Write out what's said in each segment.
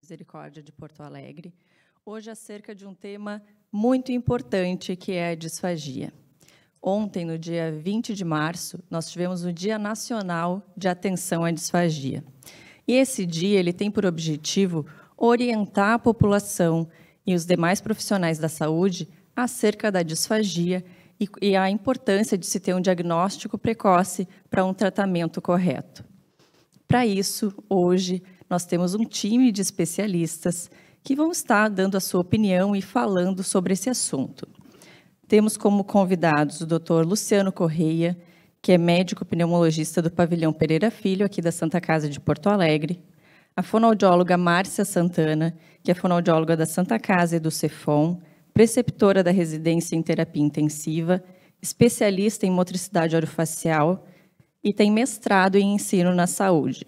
Misericórdia de Porto Alegre, hoje acerca de um tema muito importante, que é a disfagia. Ontem, no dia 20 de março, nós tivemos o Dia Nacional de Atenção à Disfagia. E esse dia ele tem por objetivo orientar a população e os demais profissionais da saúde acerca da disfagia e a importância de se ter um diagnóstico precoce para um tratamento correto. Para isso, hoje, nós temos um time de especialistas que vão estar dando a sua opinião e falando sobre esse assunto. Temos como convidados o Dr. Luciano Correia, que é médico pneumologista do Pavilhão Pereira Filho, aqui da Santa Casa de Porto Alegre, a fonoaudióloga Márcia Santana, que é fonoaudióloga da Santa Casa e do Cefom, preceptora da residência em terapia intensiva, especialista em motricidade orofacial e tem mestrado em ensino na saúde.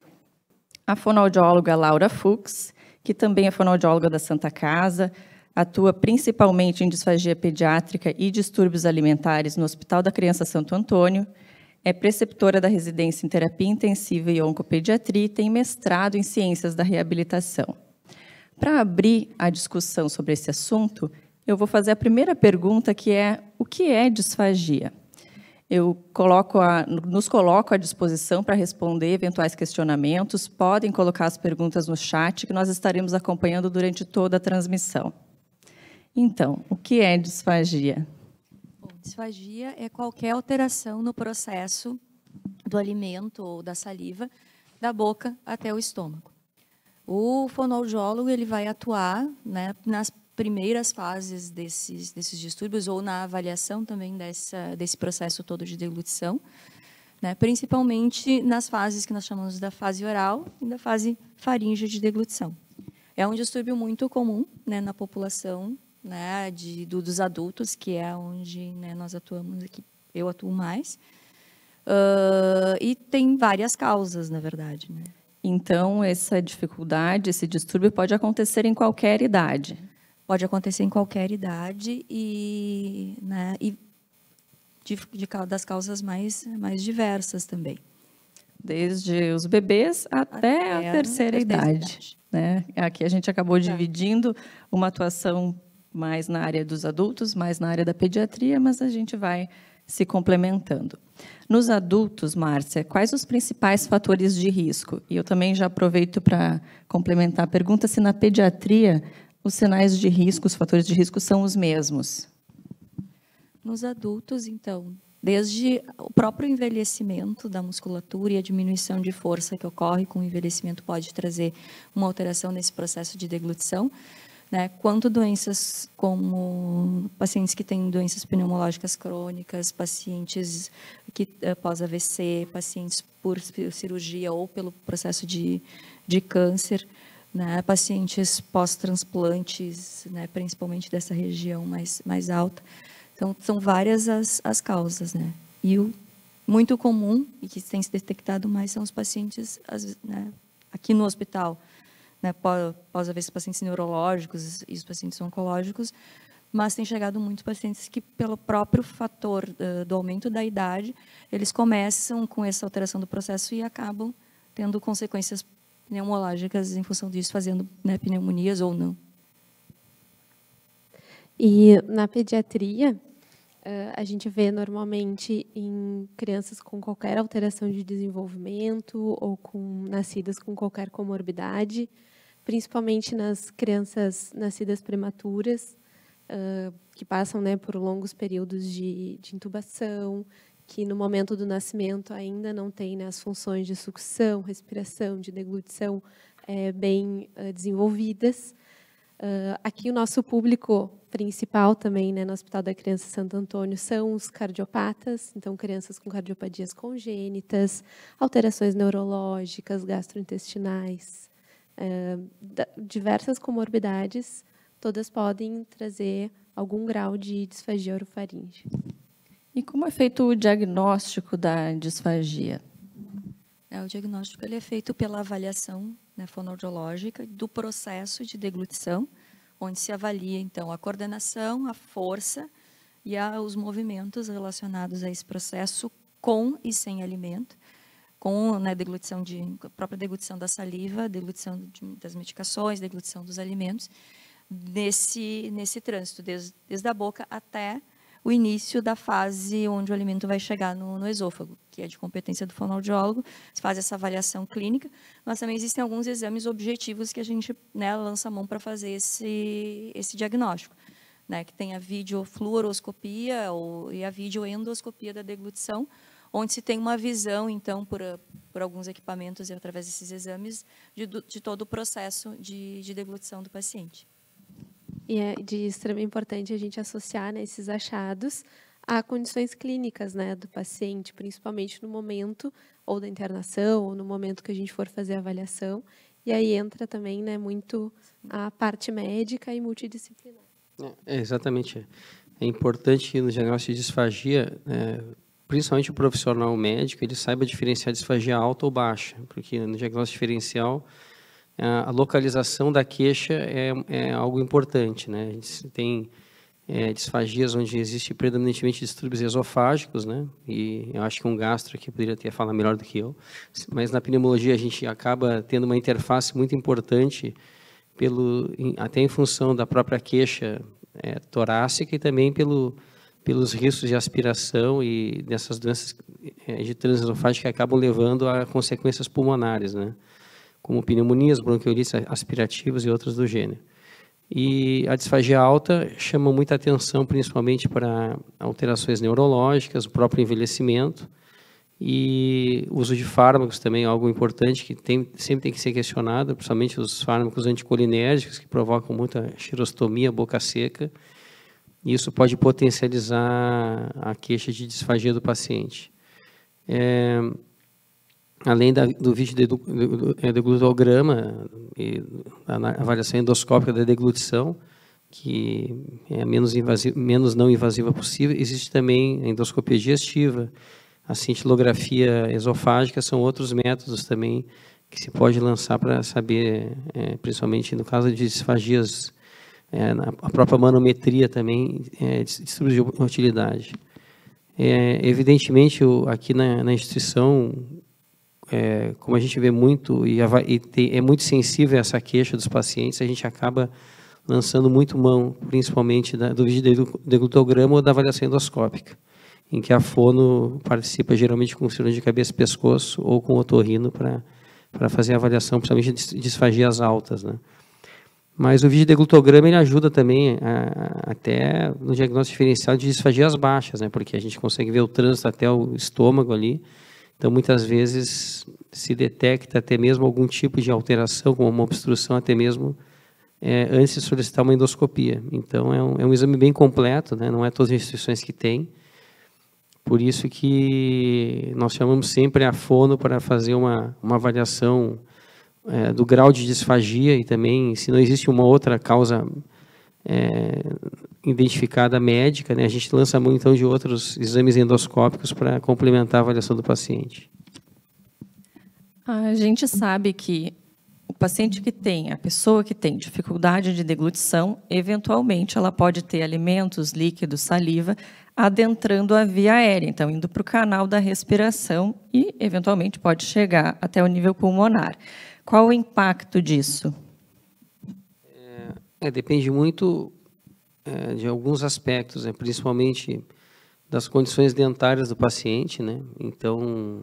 A fonoaudióloga Laura Fuchs, que também é fonoaudióloga da Santa Casa, atua principalmente em disfagia pediátrica e distúrbios alimentares no Hospital da Criança Santo Antônio, é preceptora da residência em terapia intensiva e oncopediatria e tem mestrado em ciências da reabilitação. Para abrir a discussão sobre esse assunto, eu vou fazer a primeira pergunta, que é: o que é disfagia? Eu nos coloco à disposição para responder eventuais questionamentos. Podem colocar as perguntas no chat, que nós estaremos acompanhando durante toda a transmissão. Então, o que é disfagia? Bom, disfagia é qualquer alteração no processo do alimento ou da saliva da boca até o estômago. O fonoaudiólogo ele vai atuar, né, nas primeiras fases desses distúrbios ou na avaliação também desse processo todo de deglutição, né, principalmente nas fases que nós chamamos da fase oral e da fase faríngea de deglutição. É um distúrbio muito comum, né, na população, né, dos adultos, que é onde, né, nós atuamos aqui, eu atuo mais, e tem várias causas, na verdade, né? Então, essa dificuldade, esse distúrbio pode acontecer em qualquer idade? Pode acontecer em qualquer idade né, das causas mais diversas também. Desde os bebês até a terceira idade. Né? Aqui a gente acabou dividindo uma atuação mais na área dos adultos, mais na área da pediatria, mas a gente vai se complementando. Nos adultos, Márcia, quais os principais fatores de risco? E eu também já aproveito para complementar a pergunta se na pediatria os sinais de risco, os fatores de risco são os mesmos. Nos adultos, então, desde o próprio envelhecimento da musculatura e a diminuição de força que ocorre com o envelhecimento pode trazer uma alteração nesse processo de deglutição, né, quanto doenças como pacientes que têm doenças pneumológicas crônicas, pacientes que pós-AVC, pacientes por cirurgia ou pelo processo de câncer, né, pacientes pós-transplantes, né, principalmente dessa região mais alta. Então, são várias as causas, né? E o muito comum, e que tem se detectado mais, são os pacientes, né, aqui no hospital, né, pós-AVC, pacientes neurológicos e os pacientes oncológicos, mas tem chegado muitos pacientes que, pelo próprio fator do aumento da idade, eles começam com essa alteração do processo e acabam tendo consequências pneumológicas em função disso, fazendo, né, pneumonias ou não. E na pediatria, a gente vê normalmente em crianças com qualquer alteração de desenvolvimento ou nascidas com qualquer comorbidade, principalmente nas crianças nascidas prematuras, que passam, né, por longos períodos de intubação, que no momento do nascimento ainda não tem, né, as funções de sucção, respiração, de deglutição bem desenvolvidas. Aqui o nosso público principal também, né, no Hospital da Criança Santo Antônio, são os cardiopatas, então crianças com cardiopatias congênitas, alterações neurológicas, gastrointestinais, diversas comorbidades, todas podem trazer algum grau de disfagia orofaríngea. E como é feito o diagnóstico da disfagia? O diagnóstico ele é feito pela avaliação, né, fonoaudiológica do processo de deglutição, onde se avalia, então, a coordenação, a força e os movimentos relacionados a esse processo com e sem alimento, com, né, a própria deglutição da saliva, deglutição das medicações, deglutição dos alimentos, nesse trânsito, desde a boca até o início da fase onde o alimento vai chegar no esôfago, que é de competência do fonoaudiólogo. Se faz essa avaliação clínica, mas também existem alguns exames objetivos que a gente, né, lança a mão para fazer esse diagnóstico, né, que tem a videofluoroscopia e a videoendoscopia da deglutição, onde se tem uma visão, então, por alguns equipamentos e através desses exames, de todo o processo de deglutição do paciente. E é de extrema importância a gente associar, né, esses achados a condições clínicas, né, do paciente, principalmente no momento ou da internação, ou no momento que a gente for fazer a avaliação. E aí entra também, né, muito a parte médica e multidisciplinar. Exatamente. É importante que no diagnóstico de disfagia, principalmente o profissional médico, ele saiba diferenciar disfagia alta ou baixa, porque no diagnóstico diferencial a localização da queixa é algo importante, né? A gente tem disfagias onde existe predominantemente distúrbios esofágicos, né? E eu acho que um gastro aqui poderia até falar melhor do que eu, mas na pneumologia a gente acaba tendo uma interface muito importante até em função da própria queixa torácica e também pelos riscos de aspiração e dessas doenças de transesofágica que acabam levando a consequências pulmonares, né? Como pneumonias, bronquiolites aspirativas e outras do gênero. E a disfagia alta chama muita atenção, principalmente para alterações neurológicas, o próprio envelhecimento e o uso de fármacos também é algo importante que sempre tem que ser questionado, principalmente os fármacos anticolinérgicos que provocam muita xerostomia, boca seca. E isso pode potencializar a queixa de disfagia do paciente. Além do vídeo deglutograma e a avaliação endoscópica da deglutição, que é a menos não invasiva possível, existe também a endoscopia digestiva, a cintilografia esofágica, são outros métodos também que se pode lançar para saber, principalmente no caso de disfagias, a própria manometria também, distúrbios de utilidade. Evidentemente, aqui na instituição, como a gente vê muito é muito sensível a essa queixa dos pacientes, a gente acaba lançando muito mão, principalmente do vídeo deglutograma ou da avaliação endoscópica, em que a fono participa geralmente com cirurgia de cabeça e pescoço ou com otorrino para fazer a avaliação, principalmente de disfagias altas, né? Mas o vídeo deglutograma ele ajuda também até no diagnóstico diferencial de disfagias baixas, né? Porque a gente consegue ver o trânsito até o estômago ali. Então, muitas vezes, se detecta até mesmo algum tipo de alteração, como uma obstrução, até mesmo antes de solicitar uma endoscopia. Então, é um exame bem completo, né? Não é todas as instituições que têm. Por isso que nós chamamos sempre a fono para fazer uma avaliação do grau de disfagia e também, se não existe uma outra causa identificada médica, né, a gente lança a mão, então, de outros exames endoscópicos para complementar a avaliação do paciente. A gente sabe que o paciente a pessoa que tem dificuldade de deglutição, eventualmente ela pode ter alimentos, líquidos, saliva, adentrando a via aérea, então indo para o canal da respiração e, eventualmente, pode chegar até o nível pulmonar. Qual o impacto disso? Depende muito de alguns aspectos, né? Principalmente das condições dentárias do paciente, né? Então,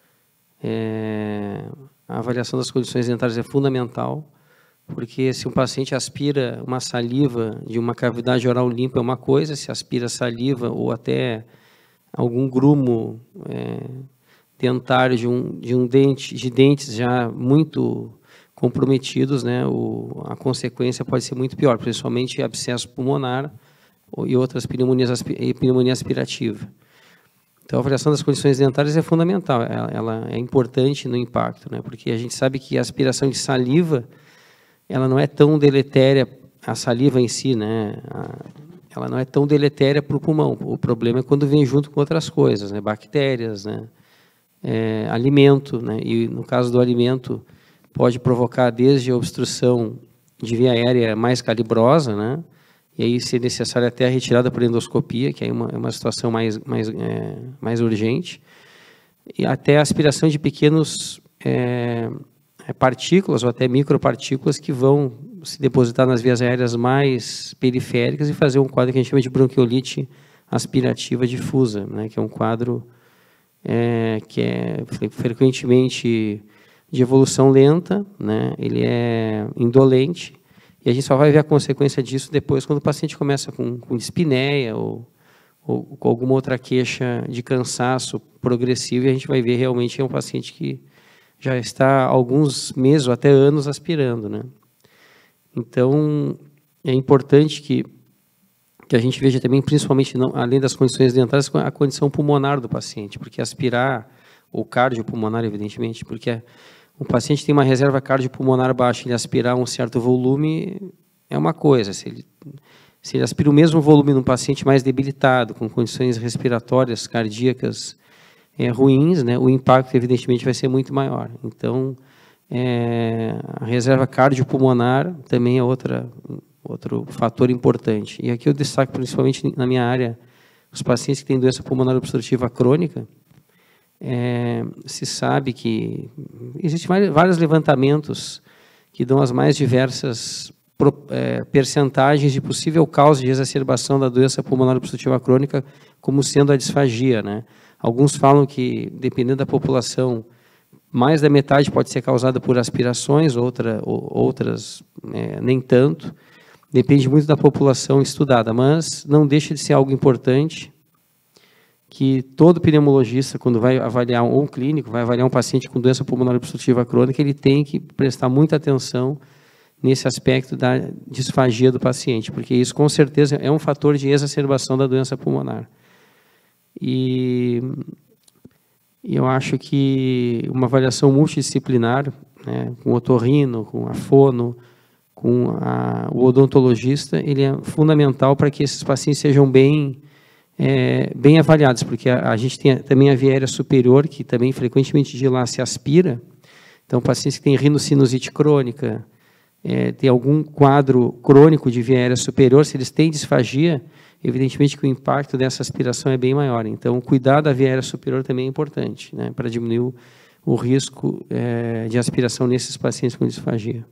a avaliação das condições dentárias é fundamental, porque se um paciente aspira uma saliva de uma cavidade oral limpa é uma coisa, se aspira saliva ou até algum grumo dentário de dentes já muito comprometidos, né, a consequência pode ser muito pior, principalmente abscesso pulmonar e outras pneumonia aspirativa. Então, a avaliação das condições dentárias é fundamental, ela é importante no impacto, né, porque a gente sabe que a aspiração de saliva, ela não é tão deletéria, a saliva em si, né, ela não é tão deletéria para o pulmão. O problema é quando vem junto com outras coisas, né, bactérias, né, alimento, né, e no caso do alimento, pode provocar desde a obstrução de via aérea mais calibrosa, né? E aí, se necessário, até a retirada por endoscopia, que é uma situação mais urgente, e até a aspiração de pequenos partículas ou até micropartículas que vão se depositar nas vias aéreas mais periféricas e fazer um quadro que a gente chama de bronquiolite aspirativa difusa, né, que é um quadro que é frequentemente de evolução lenta, né, ele é indolente, e a gente só vai ver a consequência disso depois, quando o paciente começa com dispneia ou com alguma outra queixa de cansaço progressivo, e a gente vai ver realmente que é um paciente que já está há alguns meses ou até anos aspirando, né? Então, é importante que a gente veja também, principalmente, além das condições dentárias, a condição pulmonar do paciente, porque aspirar, ou cardiopulmonar, evidentemente, porque um paciente tem uma reserva cardiopulmonar baixa, ele aspirar um certo volume é uma coisa, se ele aspira o mesmo volume num paciente mais debilitado, com condições respiratórias, cardíacas ruins, né, o impacto, evidentemente, vai ser muito maior. Então, a reserva cardiopulmonar também é outro fator importante. E aqui eu destaco, principalmente na minha área, os pacientes que têm doença pulmonar obstrutiva crônica. Se sabe que existem vários levantamentos que dão as mais diversas percentagens de possível causa de exacerbação da doença pulmonar obstrutiva crônica, como sendo a disfagia, né? Alguns falam que, dependendo da população, mais da metade pode ser causada por aspirações, outras nem tanto. Depende muito da população estudada, mas não deixa de ser algo importante que todo pneumologista, quando vai avaliar, ou um clínico, vai avaliar um paciente com doença pulmonar obstrutiva crônica, ele tem que prestar muita atenção nesse aspecto da disfagia do paciente, porque isso, com certeza, é um fator de exacerbação da doença pulmonar. E eu acho que uma avaliação multidisciplinar, né, com o otorrino, com a fono, com o odontologista, ele é fundamental para que esses pacientes sejam bem avaliados, porque a gente tem também a via aérea superior, que também frequentemente de lá se aspira. Então, pacientes que têm rinocinusite crônica, tem algum quadro crônico de via aérea superior, se eles têm disfagia, evidentemente que o impacto dessa aspiração é bem maior. Então, cuidar da via aérea superior também é importante, né, para diminuir o risco de aspiração nesses pacientes com disfagia.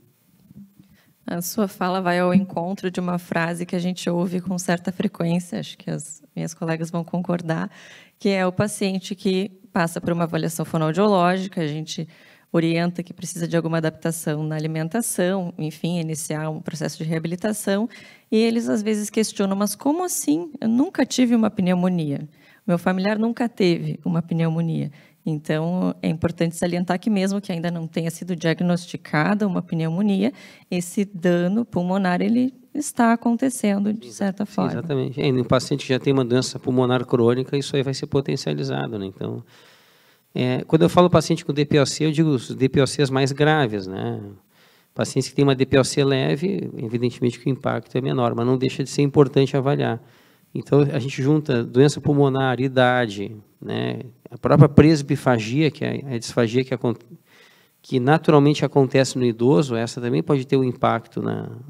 A sua fala vai ao encontro de uma frase que a gente ouve com certa frequência, acho que as minhas colegas vão concordar, que é o paciente que passa por uma avaliação fonoaudiológica, a gente orienta que precisa de alguma adaptação na alimentação, enfim, iniciar um processo de reabilitação, e eles às vezes questionam, mas como assim? Eu nunca tive uma pneumonia, meu familiar nunca teve uma pneumonia. Então, é importante salientar que mesmo que ainda não tenha sido diagnosticada uma pneumonia, esse dano pulmonar ele está acontecendo de certa forma. Sim, exatamente. Um paciente que já tem uma doença pulmonar crônica, isso aí vai ser potencializado, né? Então, quando eu falo paciente com DPOC, eu digo os DPOCs mais graves, né? Pacientes que têm uma DPOC leve, evidentemente que o impacto é menor, mas não deixa de ser importante avaliar. Então, a gente junta doença pulmonar, idade, né, a própria presbifagia, que é a disfagia que naturalmente acontece no idoso, essa também pode ter um impacto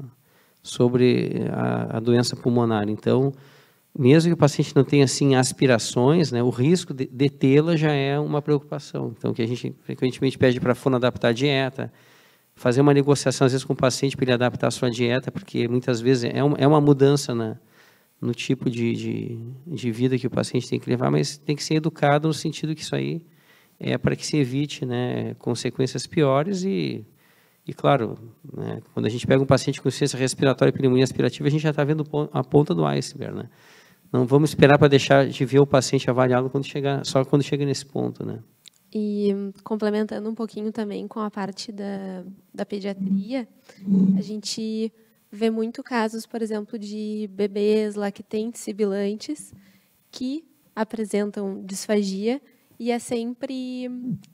sobre a doença pulmonar. Então, mesmo que o paciente não tenha assim, aspirações, né, o risco de tê-la já é uma preocupação. Então, o que a gente frequentemente pede para a fono adaptar a dieta, fazer uma negociação, às vezes, com o paciente para ele adaptar a sua dieta, porque muitas vezes é uma mudança no tipo de vida que o paciente tem que levar, mas tem que ser educado no sentido que isso aí é para que se evite, né, consequências piores e claro, né, quando a gente pega um paciente com insuficiência respiratória e pneumonia aspirativa, a gente já está vendo a ponta do iceberg, né? Não vamos esperar para deixar de ver o paciente avaliado só quando chega nesse ponto, né? E complementando um pouquinho também com a parte da pediatria, a gente vê muito casos, por exemplo, de bebês lactentes sibilantes que apresentam disfagia e é sempre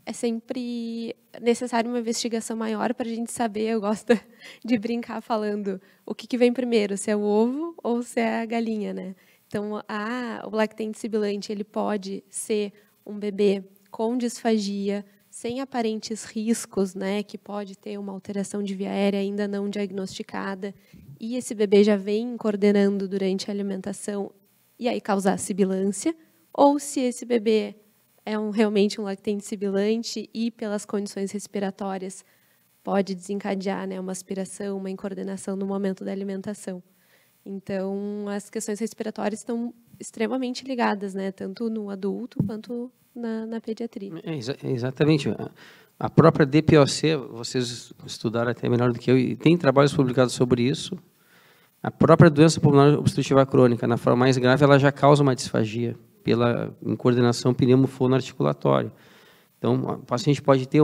necessário uma investigação maior para a gente saber. Eu gosto de brincar falando o que vem primeiro, se é o ovo ou se é a galinha, né? Então, o lactente sibilante ele pode ser um bebê com disfagia, sem aparentes riscos, né, que pode ter uma alteração de via aérea ainda não diagnosticada, e esse bebê já vem coordenando durante a alimentação e aí causar sibilância, ou se esse bebê realmente um lactente sibilante e pelas condições respiratórias pode desencadear, né, uma aspiração, uma incoordenação no momento da alimentação. Então, as questões respiratórias estão extremamente ligadas, né, tanto no adulto quanto na pediatria. Exatamente. A própria DPOC, vocês estudaram até melhor do que eu, e tem trabalhos publicados sobre isso. A própria doença pulmonar obstrutiva crônica, na forma mais grave, ela já causa uma disfagia pela incoordenação pneumofonoarticulatória. Então, o paciente pode ter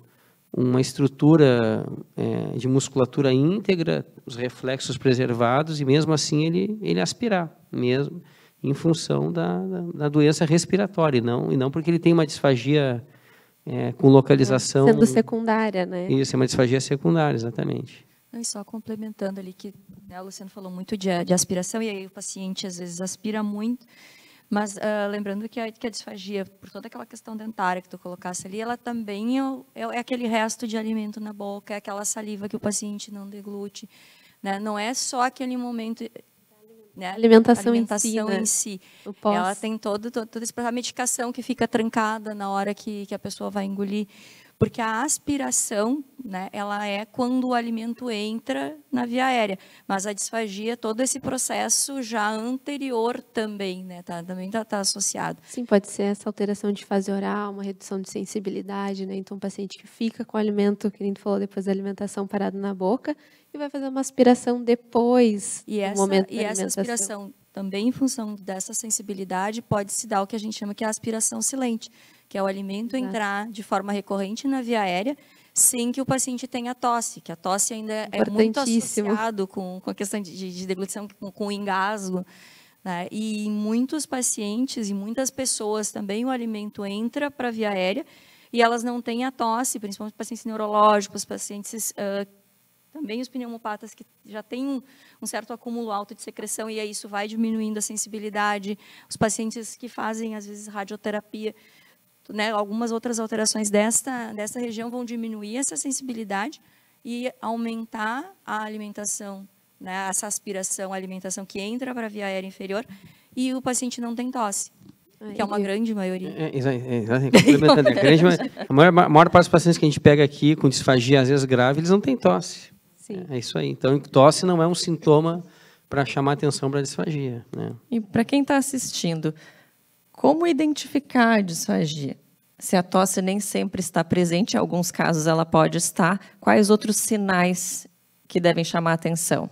uma estrutura de musculatura íntegra, os reflexos preservados, e mesmo assim ele aspirar, mesmo em função da doença respiratória, e não porque ele tem uma disfagia com localização... Sendo secundária, né? Isso, é uma disfagia secundária, exatamente. E só complementando ali que, né, o Luciano falou muito de aspiração, e aí o paciente às vezes aspira muito, mas lembrando que a disfagia, por toda aquela questão dentária que tu colocasse ali, ela também é aquele resto de alimento na boca, é aquela saliva que o paciente não deglute, né? Não é só aquele momento... Né? A alimentação em si. Ela tem todo esse a medicação que fica trancada na hora que a pessoa vai engolir. Porque a aspiração, né, ela é quando o alimento entra na via aérea. Mas a disfagia, todo esse processo já anterior também, né, também está associado. Sim, pode ser essa alteração de fase oral, uma redução de sensibilidade, né? Então, o paciente que fica com o alimento, que a gente falou, depois da alimentação parado na boca, e vai fazer uma aspiração depois do momento da alimentação. E essa aspiração, também em função dessa sensibilidade, pode se dar o que a gente chama que é a aspiração silente, que é o alimento entrar de forma recorrente na via aérea, sem que o paciente tenha tosse, que a tosse ainda é muito associado com a questão de deglutição, com o engasgo, né? E em muitos pacientes e muitas pessoas também o alimento entra para a via aérea e elas não têm a tosse, principalmente pacientes neurológicos, pacientes... também os pneumopatas que já têm um certo acúmulo alto de secreção e aí isso vai diminuindo a sensibilidade. Os pacientes que fazem, às vezes, radioterapia, né, algumas outras alterações dessa região vão diminuir essa sensibilidade e aumentar a alimentação, né, essa aspiração, a alimentação que entra para a via aérea inferior e o paciente não tem tosse. Que é uma grande maioria. A maior parte dos pacientes que a gente pega aqui com disfagia, às vezes grave, eles não têm tosse. Sim. É isso aí. Então, tosse não é um sintoma para chamar atenção para a disfagia, né? E para quem está assistindo, como identificar a disfagia? Se a tosse nem sempre está presente, em alguns casos ela pode estar, quais outros sinais que devem chamar atenção?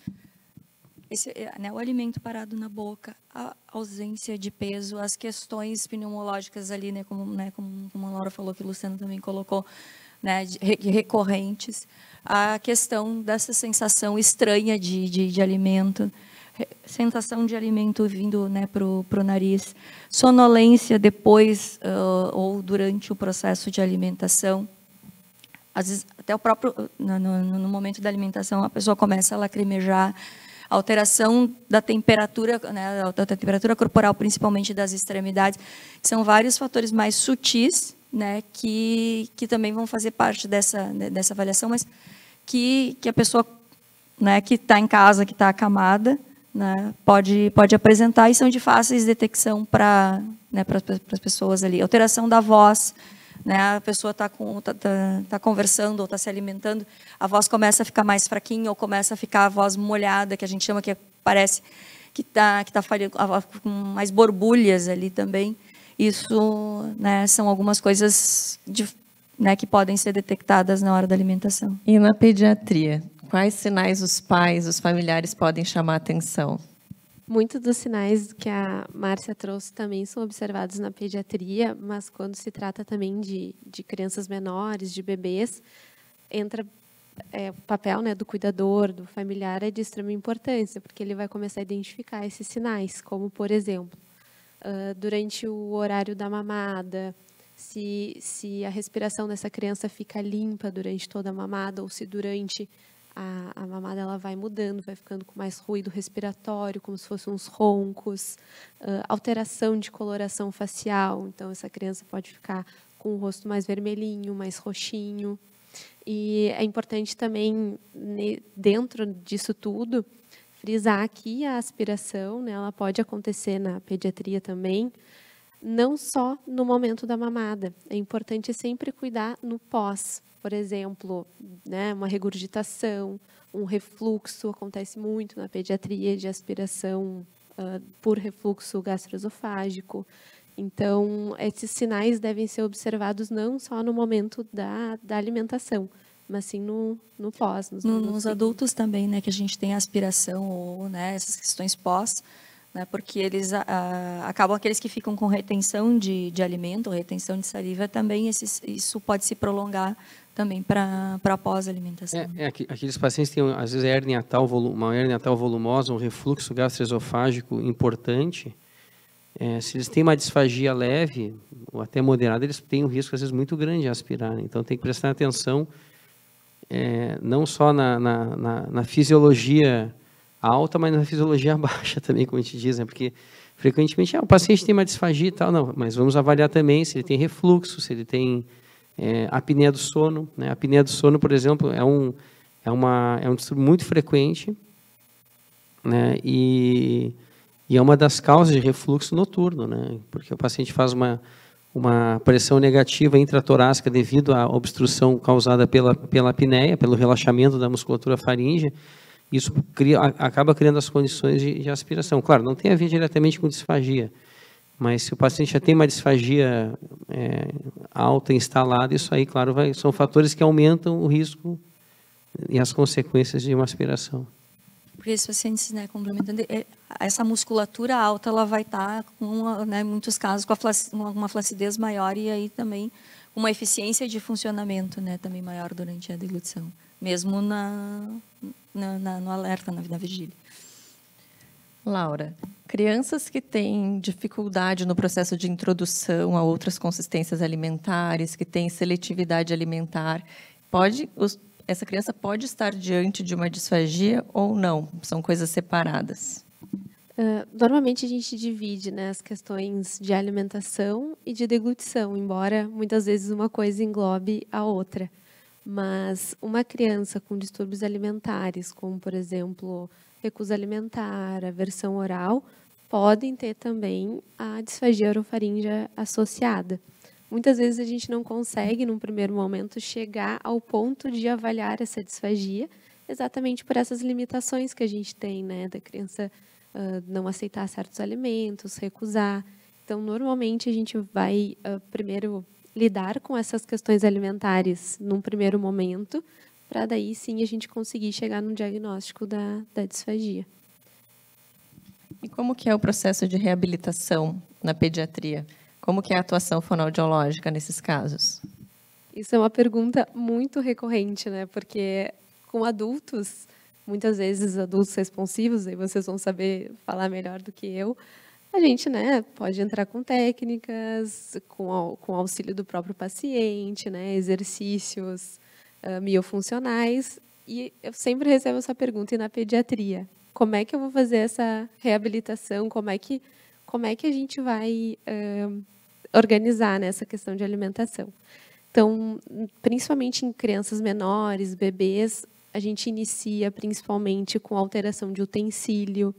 Né, o alimento parado na boca, a ausência de peso, as questões pneumológicas ali, né, como a Laura falou, que o Luciano também colocou, né, recorrentes, a questão dessa sensação estranha de alimento, sensação de alimento vindo, né, para o nariz, sonolência depois ou durante o processo de alimentação. Às vezes, até o próprio, no momento da alimentação, a pessoa começa a lacrimejar, alteração da temperatura, né, da temperatura corporal, principalmente das extremidades. São vários fatores mais sutis, né, que também vão fazer parte dessa avaliação, mas que a pessoa, né, que está em casa, que está acamada, né, pode apresentar e são de fáceis detecção para, né, as pessoas ali. Alteração da voz, né, a pessoa está conversando ou está se alimentando, a voz começa a ficar mais fraquinha ou começa a ficar a voz molhada, que a gente chama, que parece que está com mais borbulhas ali também. Isso, né, são algumas coisas né, que podem ser detectadas na hora da alimentação. E na pediatria, quais sinais os pais, os familiares podem chamar a atenção? Muitos dos sinais que a Márcia trouxe também são observados na pediatria, mas quando se trata também de crianças menores, de bebês, entra o papel, né, do cuidador, do familiar, é de extrema importância, porque ele vai começar a identificar esses sinais, como, por exemplo, durante o horário da mamada, se a respiração dessa criança fica limpa durante toda a mamada, ou se durante a mamada ela vai mudando, vai ficando com mais ruído respiratório, como se fossem uns roncos, alteração de coloração facial, então essa criança pode ficar com o rosto mais vermelhinho, mais roxinho. E é importante também, dentro disso tudo, frisar que a aspiração, né, ela pode acontecer na pediatria também, não só no momento da mamada. É importante sempre cuidar no pós. Por exemplo, né, uma regurgitação, um refluxo, acontece muito na pediatria de aspiração por refluxo gastroesofágico. Então, esses sinais devem ser observados não só no momento da alimentação, mas sim no pós. Nos adultos também, né, que a gente tem aspiração ou, né, essas questões pós, né, porque eles acabam aqueles que ficam com retenção de alimento, retenção de saliva, também isso pode se prolongar também para pós-alimentação. Aqueles pacientes têm, às vezes, uma hernia atal volumosa, um refluxo gastroesofágico importante. Se eles têm uma disfagia leve ou até moderada, eles têm um risco, às vezes, muito grande de aspirar. Então, tem que prestar atenção não só na fisiologia alta, mas na fisiologia baixa também, como a gente diz, né? Porque, frequentemente, o paciente tem uma disfagia e tal, não, mas vamos avaliar também se ele tem refluxo, se ele tem apneia do sono, né? A apneia do sono, por exemplo, é um distúrbio muito frequente, né? E é uma das causas de refluxo noturno, né? Porque o paciente faz uma pressão negativa intratorácica devido à obstrução causada pela apneia, pelo relaxamento da musculatura faríngea. Isso acaba criando as condições de aspiração. Claro, não tem a ver diretamente com disfagia, mas se o paciente já tem uma disfagia alta instalada, isso aí, claro, são fatores que aumentam o risco e as consequências de uma aspiração. Porque esses pacientes, né, complementando, essa musculatura alta, ela vai estar, em muitos casos, com uma flacidez maior e aí também uma eficiência de funcionamento, né, também maior durante a deglutição, mesmo no alerta, na vigília. Laura, crianças que têm dificuldade no processo de introdução a outras consistências alimentares, que têm seletividade alimentar, essa criança pode estar diante de uma disfagia ou não? São coisas separadas. Normalmente a gente divide, né, as questões de alimentação e de deglutição, embora muitas vezes uma coisa englobe a outra. Mas uma criança com distúrbios alimentares, como, por exemplo, recusa alimentar, aversão oral, podem ter também a disfagia orofaríngea associada. Muitas vezes a gente não consegue, num primeiro momento, chegar ao ponto de avaliar essa disfagia, exatamente por essas limitações que a gente tem, né, da criança não aceitar certos alimentos, recusar. Então, normalmente, a gente vai primeiro lidar com essas questões alimentares num primeiro momento, para daí sim a gente conseguir chegar no diagnóstico da disfagia. E como que é o processo de reabilitação na pediatria? Como que é a atuação fonoaudiológica nesses casos? Isso é uma pergunta muito recorrente, né? Porque com adultos, muitas vezes adultos responsivos, aí vocês vão saber falar melhor do que eu, a gente, né, pode entrar com técnicas, com auxílio do próprio paciente, né, exercícios miofuncionais. E eu sempre recebo essa pergunta, e na pediatria, como é que eu vou fazer essa reabilitação? Como é que a gente vai organizar nessa questão de alimentação? Então, principalmente em crianças menores, bebês, a gente inicia principalmente com alteração de utensílio.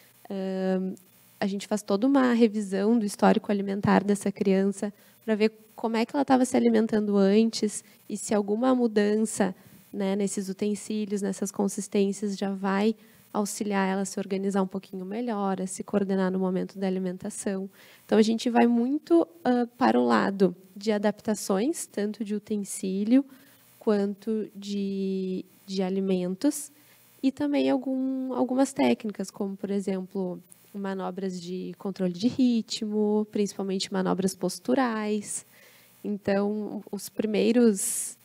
A gente faz toda uma revisão do histórico alimentar dessa criança para ver como é que ela estava se alimentando antes e se alguma mudança, né, nesses utensílios, nessas consistências, já vai auxiliar ela a se organizar um pouquinho melhor, a se coordenar no momento da alimentação. Então, a gente vai muito para o lado de adaptações, tanto de utensílio quanto de alimentos, e também algumas técnicas, como, por exemplo, manobras de controle de ritmo, principalmente manobras posturais. Então, as primeiras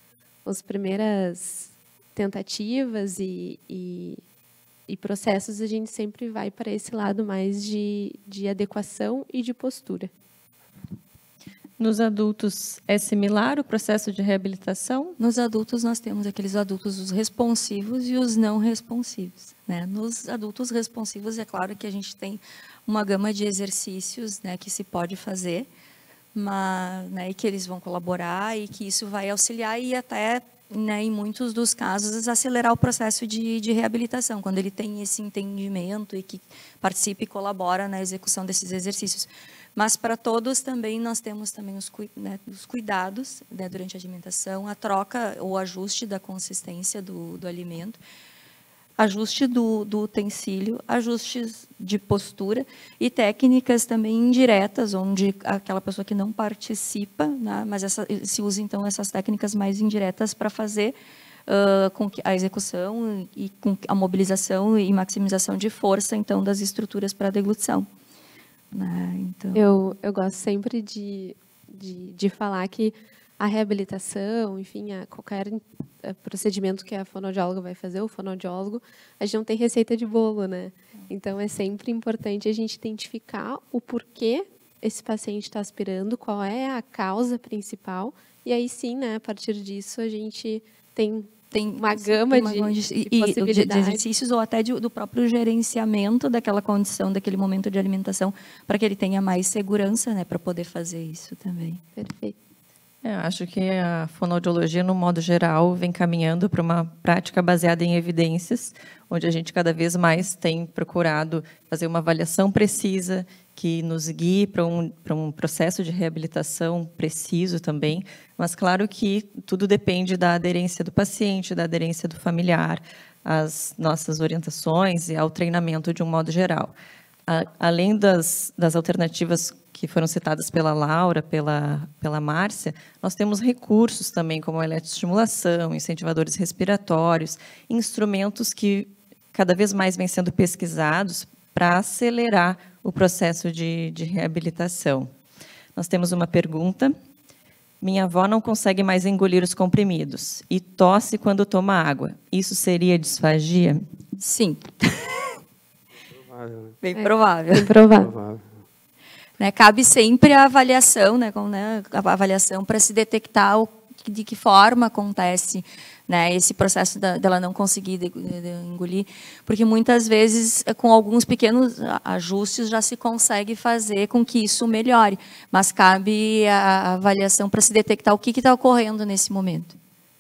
tentativas e processos, a gente sempre vai para esse lado mais de adequação e de postura. Nos adultos é similar o processo de reabilitação? Nos adultos nós temos aqueles adultos os responsivos e os não responsivos, né? Nos adultos responsivos é claro que a gente tem uma gama de exercícios, né, que se pode fazer, mas, né, e que eles vão colaborar e que isso vai auxiliar e até, né, em muitos dos casos acelerar o processo de reabilitação, quando ele tem esse entendimento e que participa e colabora na execução desses exercícios. Mas para todos também nós temos também os cuidados, né, durante a alimentação, a troca ou ajuste da consistência do alimento, ajuste do utensílio, ajustes de postura e técnicas também indiretas, onde aquela pessoa que não participa, né, mas se usa então essas técnicas mais indiretas para fazer com a execução e com a mobilização e maximização de força então das estruturas para a deglutição. Então... Eu gosto sempre de falar que a reabilitação, enfim, qualquer procedimento que a fonoaudióloga vai fazer, o fonoaudiólogo, a gente não tem receita de bolo, né? Então, é sempre importante a gente identificar o porquê esse paciente está aspirando, qual é a causa principal, e aí sim, né, a partir disso, a gente tem uma gama de possibilidades. De exercícios ou até do próprio gerenciamento daquela condição, daquele momento de alimentação, para que ele tenha mais segurança, né, para poder fazer isso também. Perfeito. Acho que a fonoaudiologia, no modo geral, vem caminhando para uma prática baseada em evidências, onde a gente cada vez mais tem procurado fazer uma avaliação precisa, que nos guie para um processo de reabilitação preciso também, mas claro que tudo depende da aderência do paciente, da aderência do familiar, às nossas orientações e ao treinamento de um modo geral. Além das alternativas que foram citadas pela Laura, pela Márcia, nós temos recursos também, como a eletroestimulação, incentivadores respiratórios, instrumentos que cada vez mais vêm sendo pesquisados para acelerar o processo de reabilitação. Nós temos uma pergunta. Minha avó não consegue mais engolir os comprimidos e tosse quando toma água. Isso seria disfagia? Sim. Provável, né? Bem provável. Bem provável. Né, cabe sempre a avaliação, né, a avaliação para se detectar de que forma acontece, né, esse processo dela não conseguir engolir, porque muitas vezes com alguns pequenos ajustes já se consegue fazer com que isso melhore, mas cabe a avaliação para se detectar o que está ocorrendo nesse momento.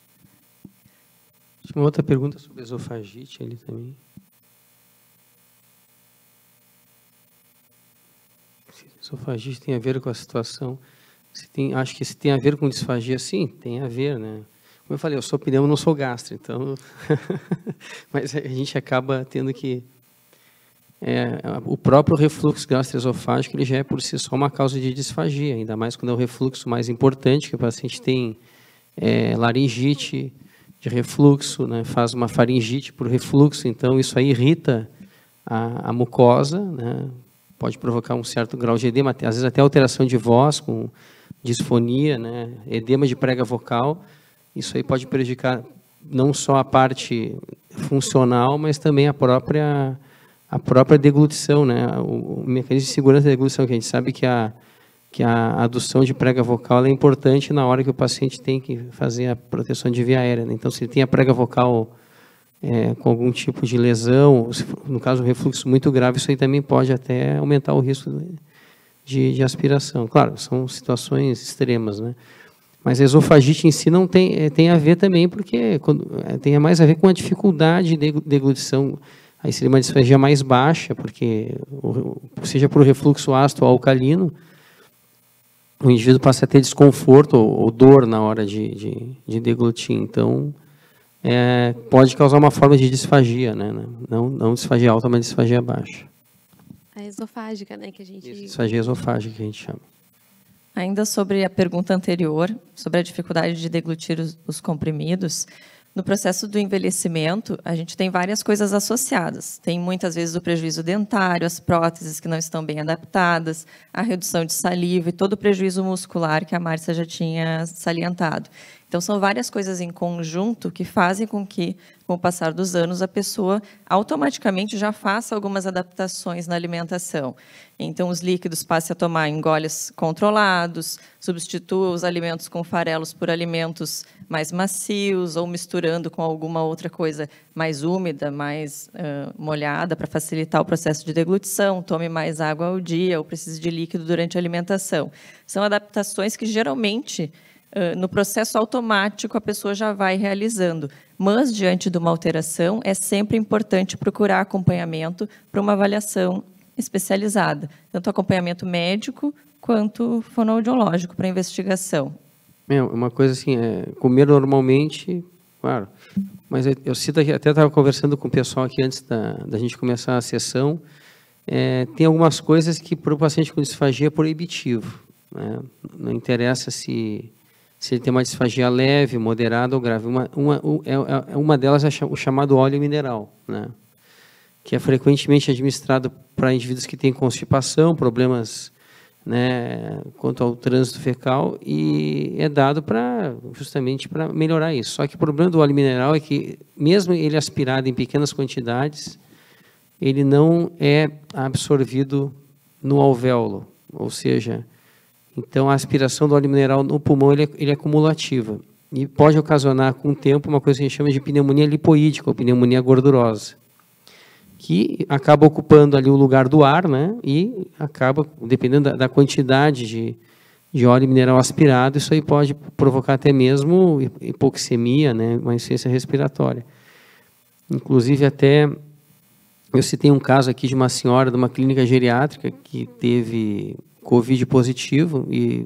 Uma outra pergunta sobre esofagite ali também. Esofagite tem a ver com a situação. Acho que se tem a ver com disfagia, sim, tem a ver, né? Como eu falei, eu sou pneumo, não sou gastro, então... Mas a gente acaba tendo que... o próprio refluxo gastroesofágico, ele já é por si só uma causa de disfagia, ainda mais quando é o refluxo mais importante, que o paciente tem laringite de refluxo, né? Faz uma faringite por refluxo, então isso aí irrita a mucosa, né? Pode provocar um certo grau de edema, às vezes até alteração de voz, com disfonia, né? Edema de prega vocal. Isso aí pode prejudicar não só a parte funcional, mas também a própria deglutição, né? O mecanismo de segurança da deglutição, que a gente sabe que a adução de prega vocal é importante na hora que o paciente tem que fazer a proteção de via aérea, né? Então, se ele tem a prega vocal com algum tipo de lesão, no caso, um refluxo muito grave, isso aí também pode até aumentar o risco de aspiração. Claro, são situações extremas, né? Mas a esofagite em si não tem a ver também, porque tem mais a ver com a dificuldade de deglutição. Aí seria uma disfagia mais baixa, porque, seja por refluxo ácido ou alcalino, o indivíduo passa a ter desconforto ou dor na hora de deglutir. Então, pode causar uma forma de disfagia, né? Não disfagia alta, mas disfagia baixa. A esofágica, né? Que a gente... Isso, disfagia esofágica, que a gente chama. Ainda sobre a pergunta anterior, sobre a dificuldade de deglutir os comprimidos, no processo do envelhecimento, a gente tem várias coisas associadas. Tem muitas vezes o prejuízo dentário, as próteses que não estão bem adaptadas, a redução de saliva e todo o prejuízo muscular que a Márcia já tinha salientado. Então, são várias coisas em conjunto que fazem com que, com o passar dos anos, a pessoa automaticamente já faça algumas adaptações na alimentação. Então, os líquidos passe a tomar em goles controlados, substitua os alimentos com farelos por alimentos mais macios ou misturando com alguma outra coisa mais úmida, mais molhada, para facilitar o processo de deglutição, tome mais água ao dia ou precise de líquido durante a alimentação. São adaptações que, geralmente, no processo automático, a pessoa já vai realizando. Mas, diante de uma alteração, é sempre importante procurar acompanhamento para uma avaliação especializada, tanto acompanhamento médico quanto fonoaudiológico para investigação. Uma coisa assim, comer normalmente, claro, mas eu cito aqui, até estava conversando com o pessoal aqui antes da gente começar a sessão, tem algumas coisas que para o paciente com disfagia é proibitivo, né? Não interessa se ele tem uma disfagia leve, moderada ou grave. Uma delas é o chamado óleo mineral, né? Que é frequentemente administrado para indivíduos que têm constipação, problemas, né, quanto ao trânsito fecal, e é dado justamente para melhorar isso. Só que o problema do óleo mineral é que, mesmo ele aspirado em pequenas quantidades, ele não é absorvido no alvéolo, ou seja, então a aspiração do óleo mineral no pulmão ele é cumulativa e pode ocasionar com o tempo uma coisa que a gente chama de pneumonia lipoídica, ou pneumonia gordurosa, que acaba ocupando ali o lugar do ar, né? E acaba, dependendo da quantidade de óleo mineral aspirado, isso aí pode provocar até mesmo hipoxemia, né? Uma insuficiência respiratória. Inclusive, até eu citei um caso aqui de uma senhora de uma clínica geriátrica que teve Covid positivo e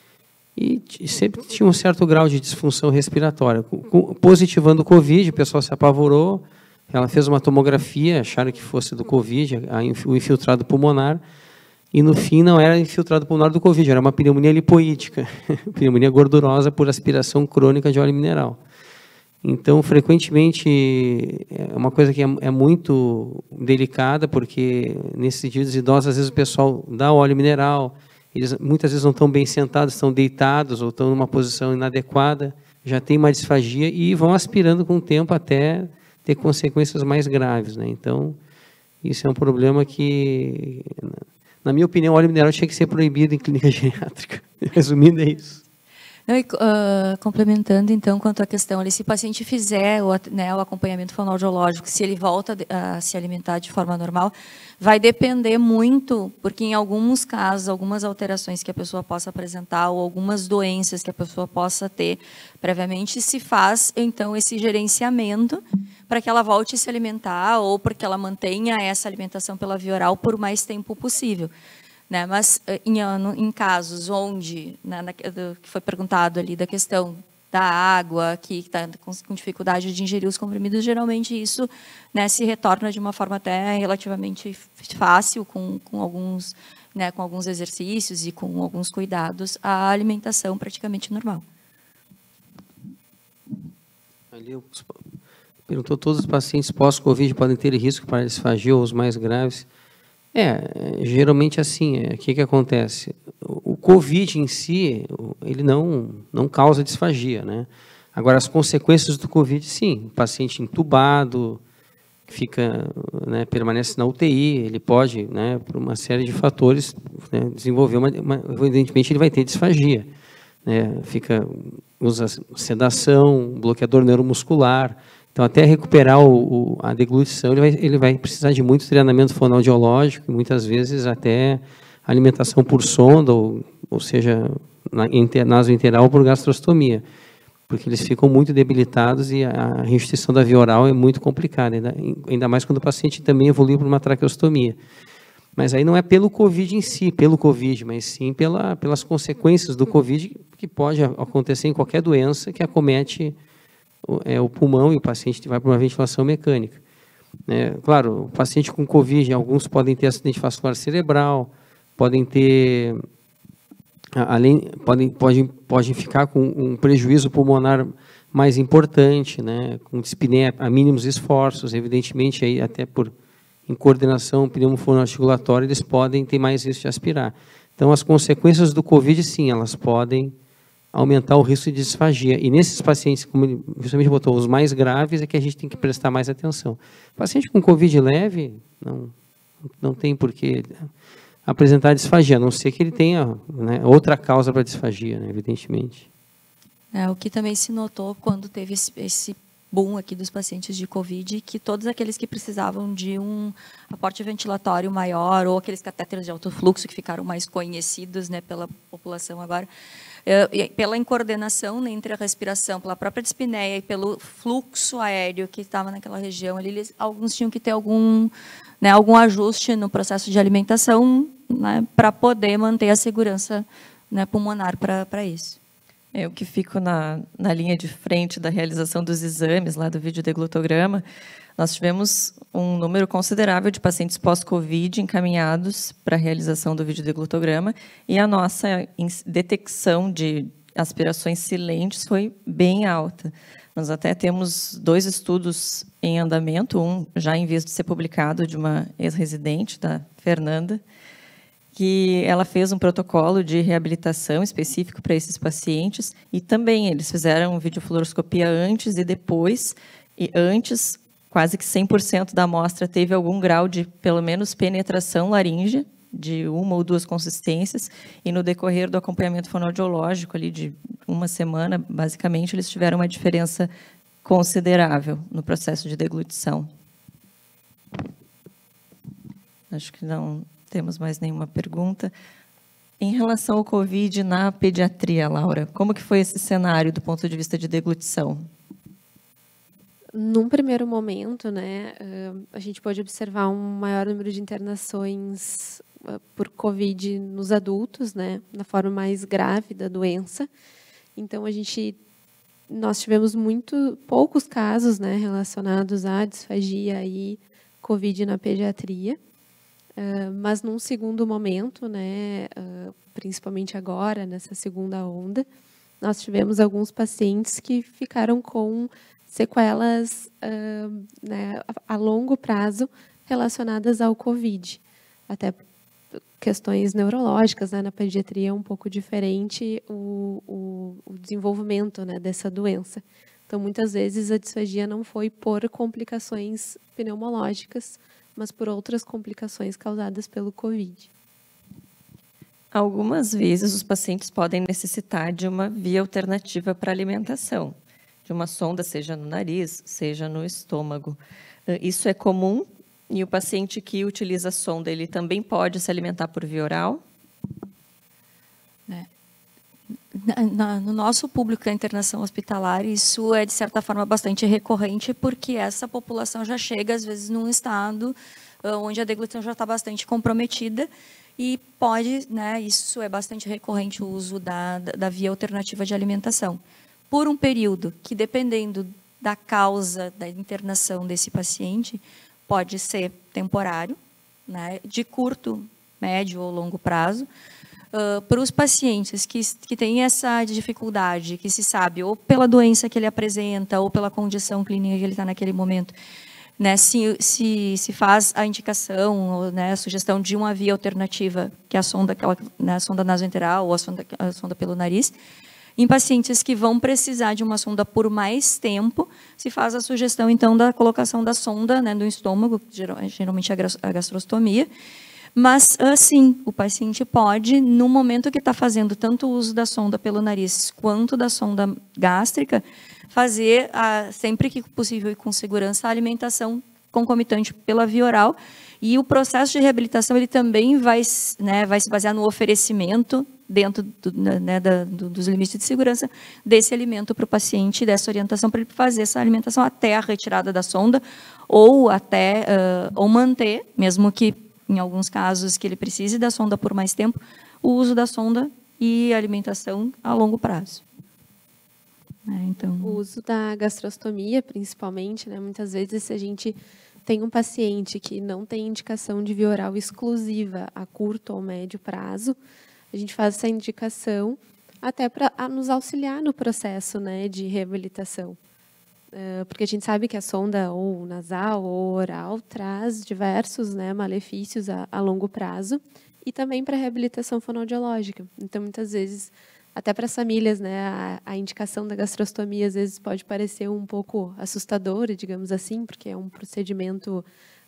sempre tinha um certo grau de disfunção respiratória. Positivando o Covid, o pessoal se apavorou. Ela fez uma tomografia, acharam que fosse do Covid, o infiltrado pulmonar, e no fim não era infiltrado pulmonar do Covid, era uma pneumonia lipoídica, pneumonia gordurosa por aspiração crônica de óleo mineral. Então, frequentemente, é uma coisa que é muito delicada, porque nesses indivíduos idosos, às vezes o pessoal dá óleo mineral, eles muitas vezes não estão bem sentados, estão deitados ou estão numa posição inadequada, já tem uma disfagia e vão aspirando com o tempo até ter consequências mais graves, né? Então, isso é um problema que, na minha opinião, o óleo mineral tinha que ser proibido em clínica geriátrica. Resumindo, é isso. Não, complementando, então, quanto à questão ali, se o paciente fizer o acompanhamento fonoaudiológico, se ele volta a se alimentar de forma normal, vai depender muito, porque em alguns casos, algumas alterações que a pessoa possa apresentar ou algumas doenças que a pessoa possa ter previamente, se faz, então, esse gerenciamento para que ela volte a se alimentar ou para que ela mantenha essa alimentação pela via oral por mais tempo possível. Né, mas em casos onde, né, que foi perguntado ali da questão da água, que está com dificuldade de ingerir os comprimidos, geralmente isso, né, se retorna de uma forma até relativamente fácil, com alguns exercícios e com alguns cuidados, a alimentação praticamente normal. Ali perguntou, todos os pacientes pós-Covid podem ter risco para disfagia ou os mais graves? Geralmente assim, o que acontece? O Covid em si, ele não causa disfagia, né? Agora, as consequências do Covid, sim. O paciente entubado, fica, né, permanece na UTI, ele pode, né, por uma série de fatores, né, desenvolver evidentemente, ele vai ter disfagia, né? Usa sedação, bloqueador neuromuscular. Então, até recuperar a deglutição, ele vai precisar de muito treinamento fonoaudiológico, e muitas vezes até alimentação por sonda, ou seja, nasointeral por gastrostomia, porque eles ficam muito debilitados e a restituição da via oral é muito complicada, ainda mais quando o paciente também evoluiu para uma traqueostomia. Mas aí não é pelo Covid em si, mas sim pelas consequências do Covid, que pode acontecer em qualquer doença que acomete o pulmão, e o paciente vai para uma ventilação mecânica. Claro, o paciente com Covid, alguns podem ter acidente vascular cerebral, podem ter, podem ficar com um prejuízo pulmonar mais importante, né, com dispneia a mínimos esforços, evidentemente, aí, até em coordenação pneumofonoarticulatória, eles podem ter mais risco de aspirar. Então, as consequências do Covid, sim, elas podem aumentar o risco de disfagia. E nesses pacientes, como ele justamente botou, os mais graves, é que a gente tem que prestar mais atenção. Paciente com Covid leve, não tem por que apresentar disfagia, a não ser que ele tenha, né, outra causa para disfagia, né, evidentemente. O que também se notou quando teve esse boom aqui dos pacientes de Covid, que todos aqueles que precisavam de um aporte ventilatório maior, ou aqueles catéteres de alto fluxo que ficaram mais conhecidos, né, pela população agora, pela incoordenação, né, entre a respiração, pela própria dispneia e pelo fluxo aéreo que estava naquela região, alguns tinham que ter algum ajuste no processo de alimentação, né, para poder manter a segurança, né, pulmonar para isso. Eu que fico na linha de frente da realização dos exames lá do videodeglutograma, nós tivemos um número considerável de pacientes pós-Covid encaminhados para a realização do videodeglutograma e a nossa detecção de aspirações silentes foi bem alta. Nós até temos 2 estudos em andamento, um já em vias de ser publicado, de uma ex-residente, da Fernanda, que ela fez um protocolo de reabilitação específico para esses pacientes e também eles fizeram videofluoroscopia antes e depois, e antes quase que 100% da amostra teve algum grau de, pelo menos, penetração laríngea, de 1 ou 2 consistências, e no decorrer do acompanhamento fonoaudiológico, ali de 1 semana, basicamente, eles tiveram uma diferença considerável no processo de deglutição. Acho que não temos mais nenhuma pergunta. Em relação ao Covid na pediatria, Laura, como que foi esse cenário do ponto de vista de deglutição? Num primeiro momento, né, a gente pode observar um maior número de internações por Covid nos adultos, né, na forma mais grave da doença. Então, nós tivemos poucos casos, né, relacionados à disfagia e Covid na pediatria. Mas, num segundo momento, né, principalmente agora, nessa segunda onda, nós tivemos alguns pacientes que ficaram com sequelas né, a longo prazo relacionadas ao Covid. Até questões neurológicas, né, na pediatria é um pouco diferente o desenvolvimento, né, dessa doença. Então, muitas vezes, a disfagia não foi por complicações pneumológicas, mas por outras complicações causadas pelo Covid. Algumas vezes, os pacientes podem necessitar de uma via alternativa para alimentação, de uma sonda, seja no nariz, seja no estômago. Isso é comum e o paciente que utiliza a sonda, ele também pode se alimentar por via oral? No nosso público da internação hospitalar, isso é, de certa forma, bastante recorrente, porque essa população já chega, às vezes, num estado onde a deglutição já está bastante comprometida e pode, né, isso é bastante recorrente, o uso da via alternativa de alimentação. Por um período que, dependendo da causa da internação desse paciente, pode ser temporário, né, de curto, médio ou longo prazo. Para os pacientes que têm essa dificuldade, que se sabe, ou pela doença que ele apresenta, ou pela condição clínica que ele está naquele momento, né, se faz a indicação, ou, né, a sugestão de uma via alternativa, que é a sonda, a sonda nasoenteral ou a sonda pelo nariz. Em pacientes que vão precisar de uma sonda por mais tempo, se faz a sugestão, então, da colocação da sonda, né, no estômago, geralmente a gastrostomia. Mas, assim, o paciente pode, no momento que está fazendo tanto o uso da sonda pelo nariz quanto da sonda gástrica, fazer, sempre que possível e com segurança, a alimentação concomitante pela via oral. E o processo de reabilitação ele também vai se basear no oferecimento, dentro dos limites de segurança, desse alimento para o paciente, dessa orientação para ele fazer essa alimentação até a retirada da sonda, ou manter, mesmo que em alguns casos que ele precise da sonda por mais tempo, o uso da sonda e alimentação a longo prazo. Então... O uso da gastrostomia, principalmente, né, muitas vezes, se a gente tem um paciente que não tem indicação de via oral exclusiva a curto ou médio prazo, a gente faz essa indicação até para nos auxiliar no processo, né, de reabilitação. Porque a gente sabe que a sonda ou nasal ou oral traz diversos, né, malefícios a longo prazo e também para a reabilitação fonoaudiológica. Então, muitas vezes, até para as famílias, né, a indicação da gastrostomia às vezes pode parecer um pouco assustadora, digamos assim, porque é um procedimento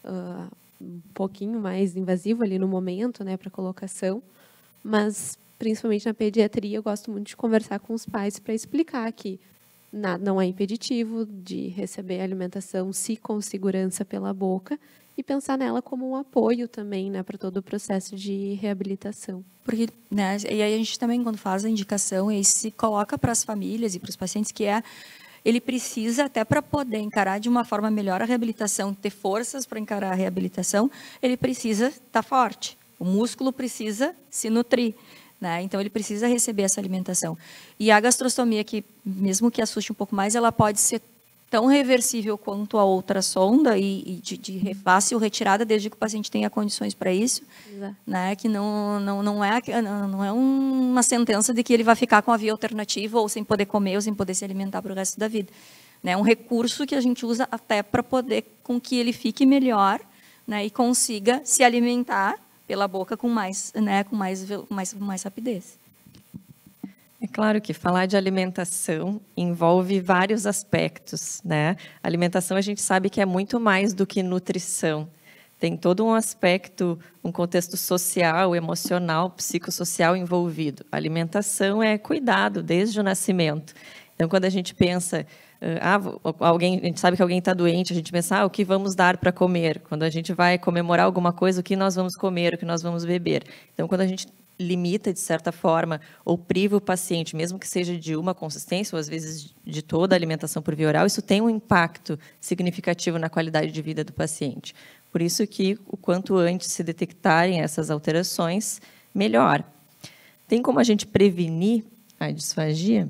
um pouquinho mais invasivo ali no momento, né, para colocação. Mas, principalmente na pediatria, eu gosto muito de conversar com os pais para explicar que não é impeditivo de receber alimentação, se com segurança pela boca, e pensar nela como um apoio também, né, para todo o processo de reabilitação. Porque, né, e aí a gente também, quando faz a indicação, e se coloca para as famílias e para os pacientes que ele precisa, até para poder encarar de uma forma melhor a reabilitação, ter forças para encarar a reabilitação, ele precisa estar forte. O músculo precisa se nutrir, né? Então, ele precisa receber essa alimentação. E a gastrostomia, que mesmo que assuste um pouco mais, ela pode ser tão reversível quanto a outra sonda e de fácil retirada, desde que o paciente tenha condições para isso, né? Que não é uma sentença de que ele vai ficar com a via alternativa ou sem poder comer ou sem poder se alimentar para o resto da vida. É um recurso que a gente usa até para poder com que ele fique melhor, né? E consiga se alimentar pela boca com mais rapidez. É claro que falar de alimentação envolve vários aspectos, né? A alimentação a gente sabe que é muito mais do que nutrição. Tem todo um aspecto, um contexto social, emocional, psicossocial envolvido. A alimentação é cuidado desde o nascimento. Então, quando a gente pensa, a gente sabe que alguém está doente, a gente pensa, o que vamos dar para comer? Quando a gente vai comemorar alguma coisa, o que nós vamos comer, o que nós vamos beber? Então, quando a gente limita, de certa forma, ou priva o paciente, mesmo que seja de uma consistência, ou às vezes de toda a alimentação por via oral, isso tem um impacto significativo na qualidade de vida do paciente. Por isso que, o quanto antes se detectarem essas alterações, melhor. Tem como a gente prevenir a disfagia?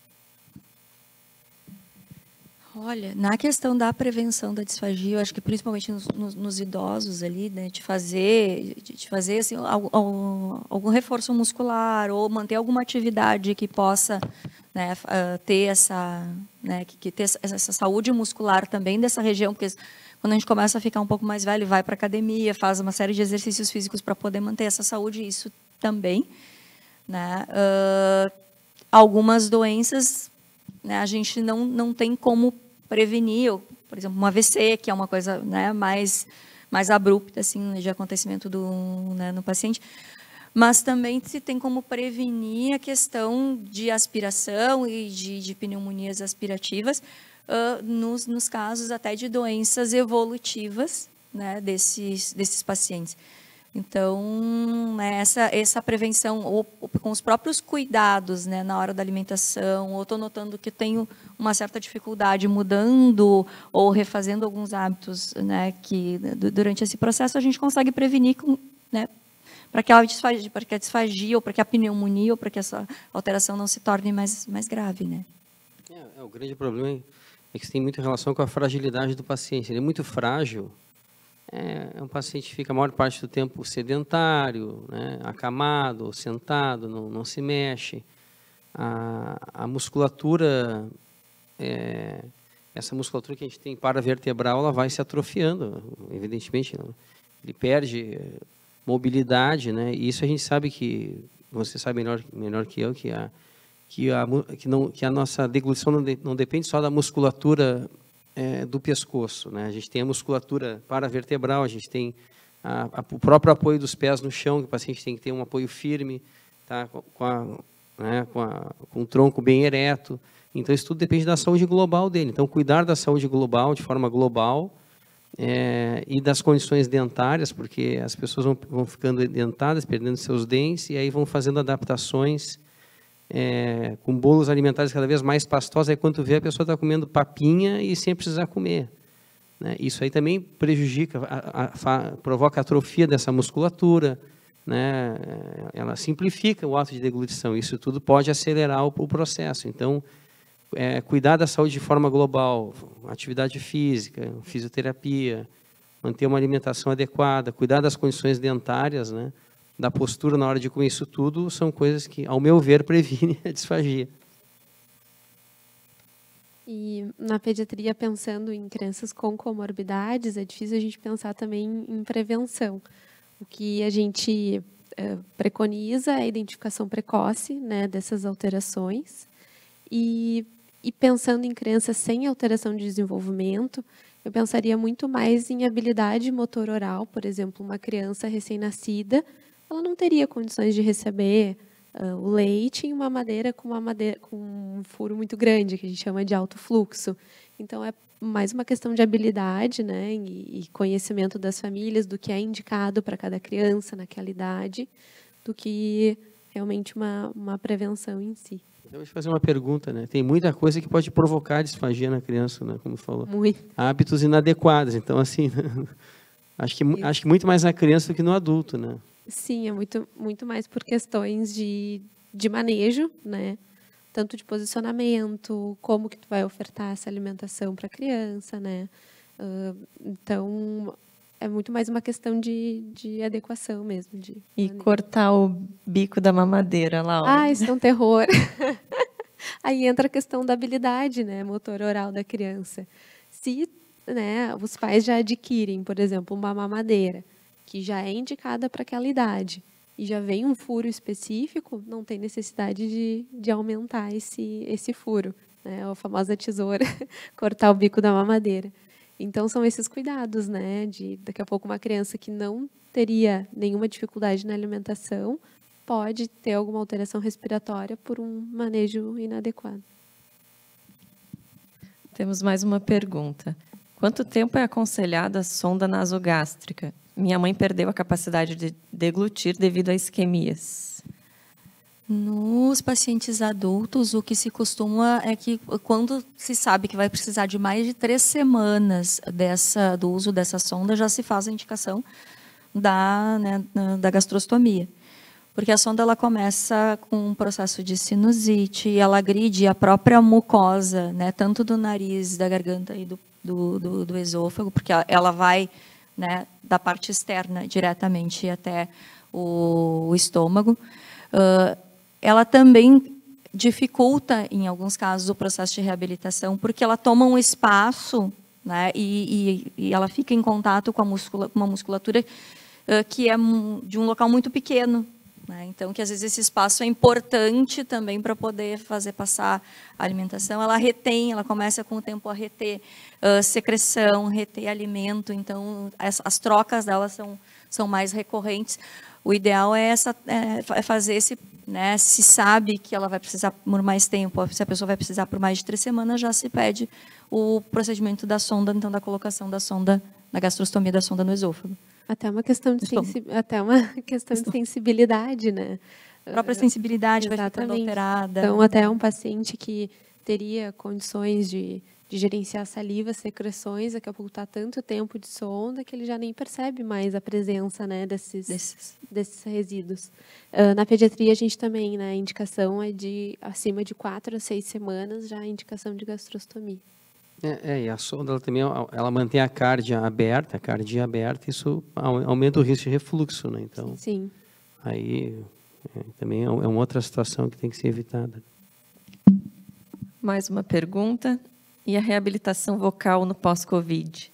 Olha, na questão da prevenção da disfagia, eu acho que principalmente nos idosos ali, né, de fazer assim, algum reforço muscular ou manter alguma atividade que possa, né, ter essa, né, que ter essa saúde muscular também dessa região, porque quando a gente começa a ficar um pouco mais velho, vai para a academia, faz uma série de exercícios físicos para poder manter essa saúde, isso também, né? Algumas doenças, né, a gente não tem como prevenir, por exemplo, um AVC, que é uma coisa, né, mais abrupta assim, de acontecimento né, no paciente, mas também se tem como prevenir a questão de aspiração e de pneumonias aspirativas, nos casos até de doenças evolutivas, né, desses pacientes. Então, né, essa prevenção, ou com os próprios cuidados, né, na hora da alimentação, ou estou notando que tenho uma certa dificuldade mudando ou refazendo alguns hábitos, né, que durante esse processo a gente consegue prevenir, né, para que a disfagia, ou para que a pneumonia, ou para que essa alteração não se torne mais grave, né? O grande problema é que isso tem muita relação com a fragilidade do paciente. Ele é muito frágil. É um paciente que fica a maior parte do tempo sedentário, né, acamado, sentado, não se mexe. A musculatura, essa musculatura que a gente tem paravertebral, ela vai se atrofiando, evidentemente. Ele perde mobilidade, né? E isso a gente sabe que, você sabe melhor que eu, que a nossa deglutição não depende só da musculatura do pescoço, né? A gente tem a musculatura paravertebral, a gente tem o próprio apoio dos pés no chão, que o paciente tem que ter um apoio firme, tá? Com o tronco bem ereto. Então, isso tudo depende da saúde global dele. Então, cuidar da saúde global, de forma global, e das condições dentárias, porque as pessoas vão ficando dentadas, perdendo seus dentes, e aí vão fazendo adaptações com bolos alimentares cada vez mais pastosos. Aí quando tu vê, a pessoa está comendo papinha e sem precisar comer, né? Isso aí também prejudica, provoca atrofia dessa musculatura, né? Ela simplifica o ato de deglutição. Isso tudo pode acelerar o processo. Então, cuidar da saúde de forma global, atividade física, fisioterapia, manter uma alimentação adequada, cuidar das condições dentárias, né? Da postura na hora de comer, isso tudo são coisas que, ao meu ver, previnem a disfagia. E na pediatria, pensando em crianças com comorbidades, é difícil a gente pensar também em prevenção. O que a gente preconiza é a identificação precoce, né, dessas alterações. E pensando em crianças sem alteração de desenvolvimento, eu pensaria muito mais em habilidade motor oral. Por exemplo, uma criança recém-nascida, ela não teria condições de receber o leite em uma madeira com um furo muito grande, que a gente chama de alto fluxo. Então, é mais uma questão de habilidade, né, e conhecimento das famílias, do que é indicado para cada criança naquela idade, do que realmente uma prevenção em si. Então, deixa eu fazer uma pergunta, né? Tem muita coisa que pode provocar disfagia na criança, né? Como falou. Muito. Hábitos inadequados. Então, assim, acho que muito mais na criança do que no adulto, né? Sim, é muito mais por questões de manejo, né? Tanto de posicionamento, como que tu vai ofertar essa alimentação para a criança, né? Então, é muito mais uma questão de adequação mesmo. E cortar o bico da mamadeira, Laura. Isso é um terror. Aí entra a questão da habilidade, né, motor oral da criança. Se, né, os pais já adquirem, por exemplo, uma mamadeira, que já é indicada para aquela idade, e já vem um furo específico, não tem necessidade de aumentar esse furo, né? A famosa tesoura, cortar o bico da mamadeira. Então, são esses cuidados, né? Daqui a pouco, uma criança que não teria nenhuma dificuldade na alimentação pode ter alguma alteração respiratória por um manejo inadequado. Temos mais uma pergunta. Quanto tempo é aconselhada a sonda nasogástrica? Minha mãe perdeu a capacidade de deglutir devido a isquemias. Nos pacientes adultos, o que se costuma é que, quando se sabe que vai precisar de mais de 3 semanas do uso dessa sonda, já se faz a indicação da gastrostomia. Porque a sonda ela começa com um processo de sinusite, ela agride a própria mucosa, né, tanto do nariz, da garganta e do esôfago, porque ela vai, né, da parte externa diretamente até o estômago. Ela também dificulta, em alguns casos, o processo de reabilitação, porque ela toma um espaço, né, e ela fica em contato com uma musculatura que é de um local muito pequeno. Né? Então, que às vezes esse espaço é importante também para poder fazer passar a alimentação. Ela retém, ela começa com o tempo a reter secreção, reter alimento. Então, as trocas dela são mais recorrentes. O ideal é fazer esse, né, se sabe que ela vai precisar por mais tempo, se a pessoa vai precisar por mais de 3 semanas, já se pede o procedimento da sonda, então da colocação da sonda, da gastrostomia da sonda no esôfago. Até uma questão de sensibilidade, né? A própria sensibilidade vai ficando alterada. Então, até um paciente que teria condições de gerenciar saliva, secreções, daqui a pouco está tanto tempo de sonda que ele já nem percebe mais a presença, né, desses resíduos. Na pediatria, a gente também, né, a indicação é de acima de 4 a 6 semanas, já a indicação de gastrostomia. E a sonda ela também ela mantém a cardia aberta, isso aumenta o risco de refluxo, né? Então, sim. Aí também é uma outra situação que tem que ser evitada. Mais uma pergunta. E a reabilitação vocal no pós-Covid?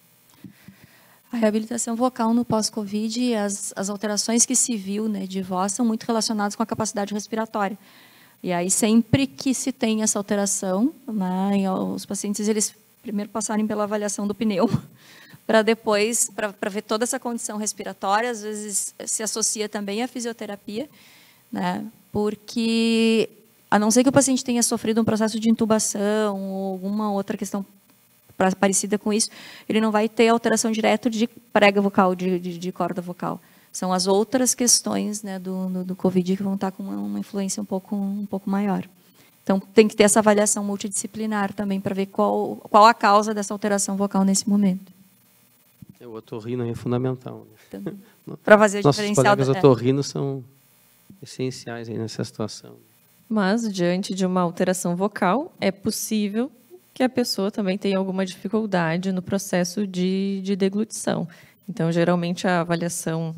A reabilitação vocal no pós-Covid e as alterações que se viu, né, de voz são muito relacionadas com a capacidade respiratória. E aí, sempre que se tem essa alteração, né, os pacientes eles primeiro passarem pela avaliação do pneu, para depois, para ver toda essa condição respiratória, às vezes se associa também à fisioterapia, né, porque, a não ser que o paciente tenha sofrido um processo de intubação ou alguma outra questão parecida com isso, ele não vai ter alteração direta de prega vocal, de corda vocal. São as outras questões, né, do COVID que vão estar com uma influência um pouco maior. Então, tem que ter essa avaliação multidisciplinar também para ver qual a causa dessa alteração vocal nesse momento. O otorrino é fundamental. Né? Para fazer o diferencial. Nossos colegas otorrinos são essenciais aí nessa situação. Mas, diante de uma alteração vocal, é possível que a pessoa também tenha alguma dificuldade no processo de deglutição. Então, geralmente, a avaliação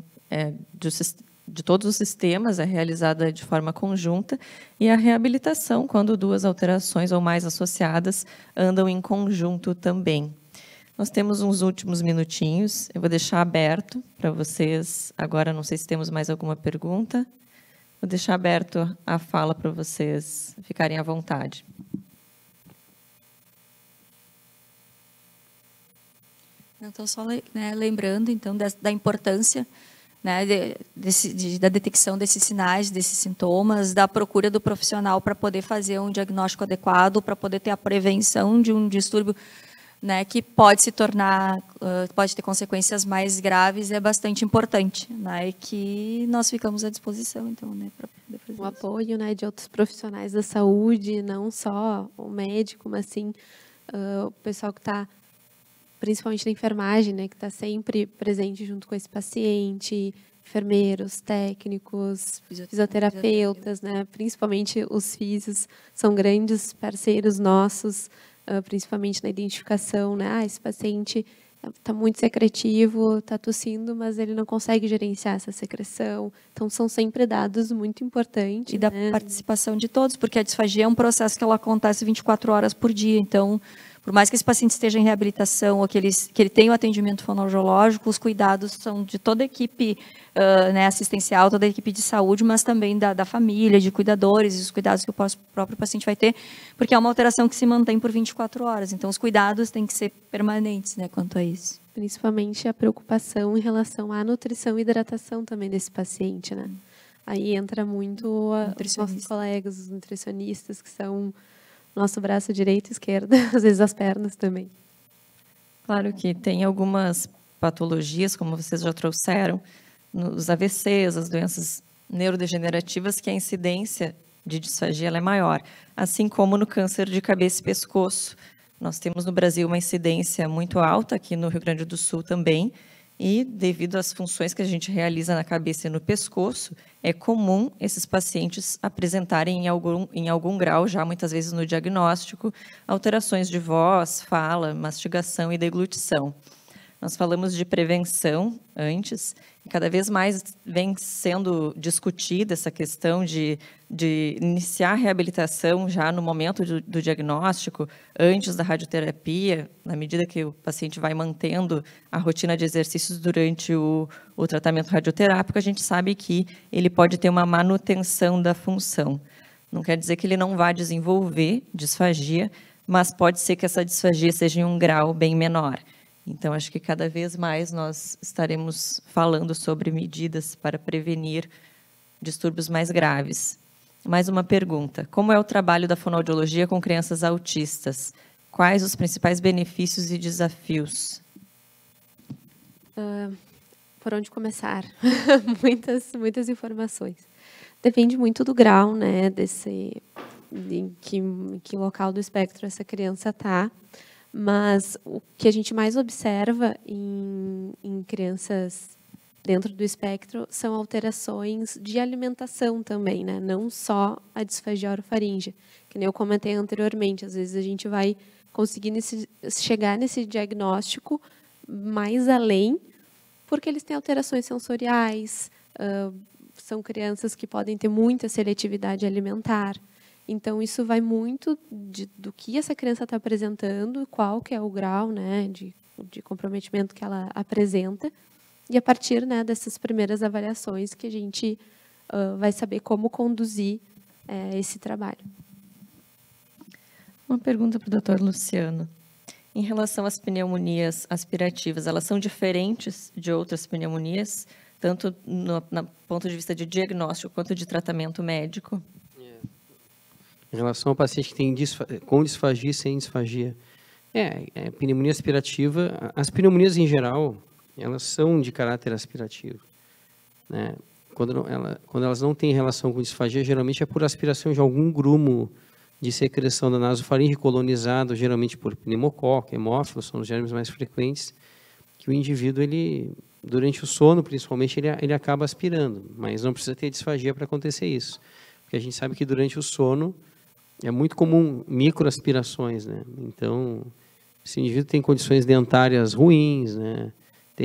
de todos os sistemas é realizada de forma conjunta e a reabilitação, quando 2 alterações ou mais associadas andam em conjunto também. Nós temos uns últimos minutinhos, eu vou deixar aberto para vocês. Agora, não sei se temos mais alguma pergunta. Vou deixar aberto a fala para vocês ficarem à vontade. Então, só, né, lembrando então da importância né, da detecção desses sinais, desses sintomas, da procura do profissional para poder fazer um diagnóstico adequado, para poder ter a prevenção de um distúrbio, né, que pode se tornar, pode ter consequências mais graves, é bastante importante, né, e que nós ficamos à disposição, então, né, para poder fazer o apoio, né, de outros profissionais da saúde, não só o médico, mas sim o pessoal que está, principalmente na enfermagem, né, que está sempre presente junto com esse paciente, enfermeiros, técnicos, fisioterapeutas, né, principalmente os físios, são grandes parceiros nossos, principalmente na identificação, né, esse paciente está muito secretivo, está tossindo, mas ele não consegue gerenciar essa secreção. Então, são sempre dados muito importantes. E da participação de todos, porque a disfagia é um processo que ela acontece 24 horas por dia. Então, por mais que esse paciente esteja em reabilitação ou que ele tenha o atendimento fonoaudiológico, os cuidados são de toda a equipe né, assistencial, toda a equipe de saúde, mas também da família, de cuidadores, e os cuidados que o próprio paciente vai ter, porque é uma alteração que se mantém por 24 horas. Então, os cuidados têm que ser permanentes, né, quanto a isso. Principalmente a preocupação em relação à nutrição e hidratação também desse paciente, né? Aí entra muito os nossos colegas, os nutricionistas, que são nosso braço direito e esquerdo, às vezes as pernas também. Claro que tem algumas patologias, como vocês já trouxeram, nos AVCs, as doenças neurodegenerativas, que a incidência de disfagia ela é maior, assim como no câncer de cabeça e pescoço. Nós temos no Brasil uma incidência muito alta, aqui no Rio Grande do Sul também, e devido às funções que a gente realiza na cabeça e no pescoço, é comum esses pacientes apresentarem em algum grau, já muitas vezes no diagnóstico, alterações de voz, fala, mastigação e deglutição. Nós falamos de prevenção antes, e cada vez mais vem sendo discutida essa questão de iniciar a reabilitação já no momento do diagnóstico, antes da radioterapia, na medida que o paciente vai mantendo a rotina de exercícios durante o tratamento radioterápico, a gente sabe que ele pode ter uma manutenção da função. Não quer dizer que ele não vá desenvolver disfagia, mas pode ser que essa disfagia seja em um grau bem menor. Então, acho que cada vez mais nós estaremos falando sobre medidas para prevenir distúrbios mais graves. Mais uma pergunta. Como é o trabalho da fonoaudiologia com crianças autistas? Quais os principais benefícios e desafios? Por onde começar? muitas informações. Depende muito do grau, né, em que local do espectro essa criança está. Mas o que a gente mais observa em crianças dentro do espectro são alterações de alimentação também, né? Não só a disfagia orofaríngea, que nem eu comentei anteriormente. Às vezes a gente vai conseguir chegar nesse diagnóstico mais além, porque eles têm alterações sensoriais, são crianças que podem ter muita seletividade alimentar. Então, isso vai muito do que essa criança está apresentando, qual que é o grau, né, de comprometimento que ela apresenta, e a partir, né, dessas primeiras avaliações que a gente vai saber como conduzir esse trabalho. Uma pergunta para o Dr. Luciano. Em relação às pneumonias aspirativas, elas são diferentes de outras pneumonias, tanto no ponto de vista de diagnóstico quanto de tratamento médico? Em relação ao paciente que tem com disfagia e sem disfagia, pneumonia aspirativa, as pneumonias em geral, elas são de caráter aspirativo, né? Quando elas não têm relação com disfagia, geralmente é por aspiração de algum grumo de secreção da nasofaringe colonizado, geralmente por pneumococo, hemófilos, são os germes mais frequentes, que o indivíduo, durante o sono, principalmente, ele acaba aspirando, mas não precisa ter disfagia para acontecer isso, porque a gente sabe que durante o sono é muito comum microaspirações, né? Então, se o indivíduo tem condições dentárias ruins, né?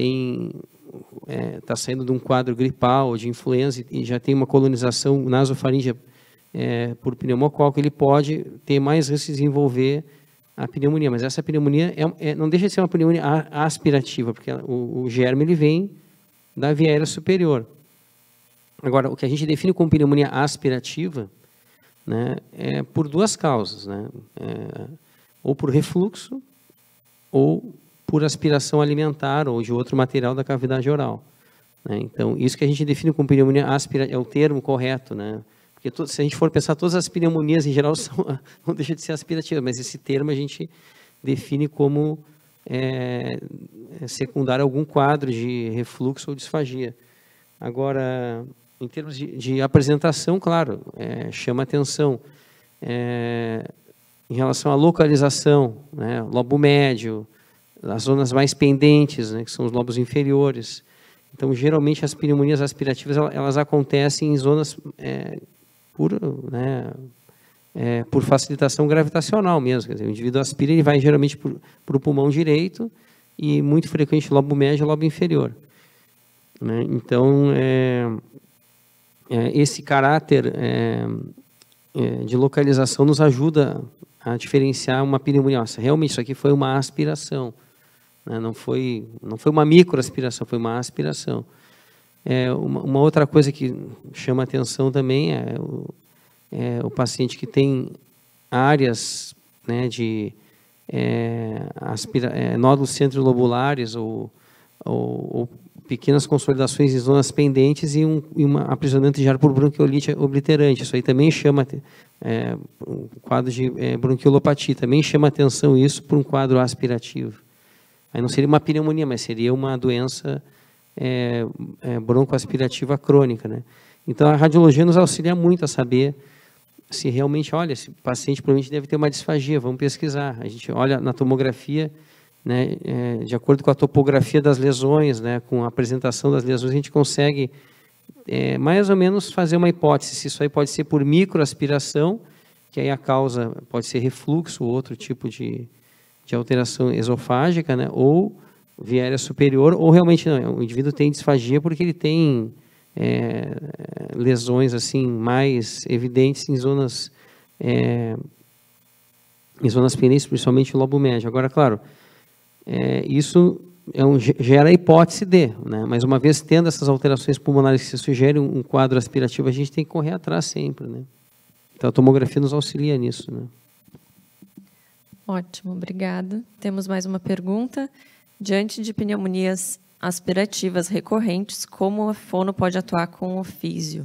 Está saindo de um quadro gripal, de influenza, e já tem uma colonização nasofaríngea por pneumococo, ele pode ter mais risco de desenvolver a pneumonia. Mas essa pneumonia não deixa de ser uma pneumonia aspirativa, porque o germe ele vem da via aérea superior. Agora, o que a gente define como pneumonia aspirativa, né, é por duas causas, né? Ou por refluxo, ou por aspiração alimentar ou de outro material da cavidade oral. né? Então, isso que a gente define como pneumonia aspirativa, é o termo correto, né? Porque se a gente for pensar, todas as pneumonias em geral não deixam de ser aspirativas, mas esse termo a gente define como secundário a algum quadro de refluxo ou disfagia. Agora, em termos de apresentação, claro, chama atenção. Em relação à localização, né, lobo médio, as zonas mais pendentes, né, que são os lobos inferiores. Então, geralmente, as pneumonias aspirativas elas acontecem em zonas por facilitação gravitacional mesmo. Quer dizer, o indivíduo aspira e vai geralmente para o pulmão direito e muito frequente lobo médio e lobo inferior, né? Então, esse caráter de localização nos ajuda a diferenciar uma pneumonia. Nossa, realmente isso aqui foi uma aspiração, né? Não foi uma microaspiração, foi uma aspiração. Uma outra coisa que chama atenção também é o paciente que tem áreas, né, de nódulos centrilobulares ou pequenas consolidações em zonas pendentes e uma aprisionante de ar por bronquiolite obliterante. Isso aí também chama um quadro de bronquiopatia, também chama atenção isso por um quadro aspirativo. Aí não seria uma pneumonia, mas seria uma doença broncoaspirativa crônica, né? Então a radiologia nos auxilia muito a saber se realmente, olha, esse paciente provavelmente deve ter uma disfagia, vamos pesquisar. A gente olha na tomografia, né, de acordo com a topografia das lesões, né, com a apresentação das lesões, a gente consegue mais ou menos fazer uma hipótese se isso aí pode ser por microaspiração, que aí a causa pode ser refluxo ou outro tipo de alteração esofágica, né, ou viária superior, ou realmente não, o indivíduo tem disfagia porque ele tem lesões assim mais evidentes em zonas pendentes, principalmente o lobo médio. Agora, claro, isso gera a hipótese né? Mas uma vez tendo essas alterações pulmonares que se sugerem um quadro aspirativo, a gente tem que correr atrás sempre, né? Então a tomografia nos auxilia nisso, né? Ótimo, obrigada. Temos mais uma pergunta. Diante de pneumonias aspirativas recorrentes, como a fono pode atuar com o físio?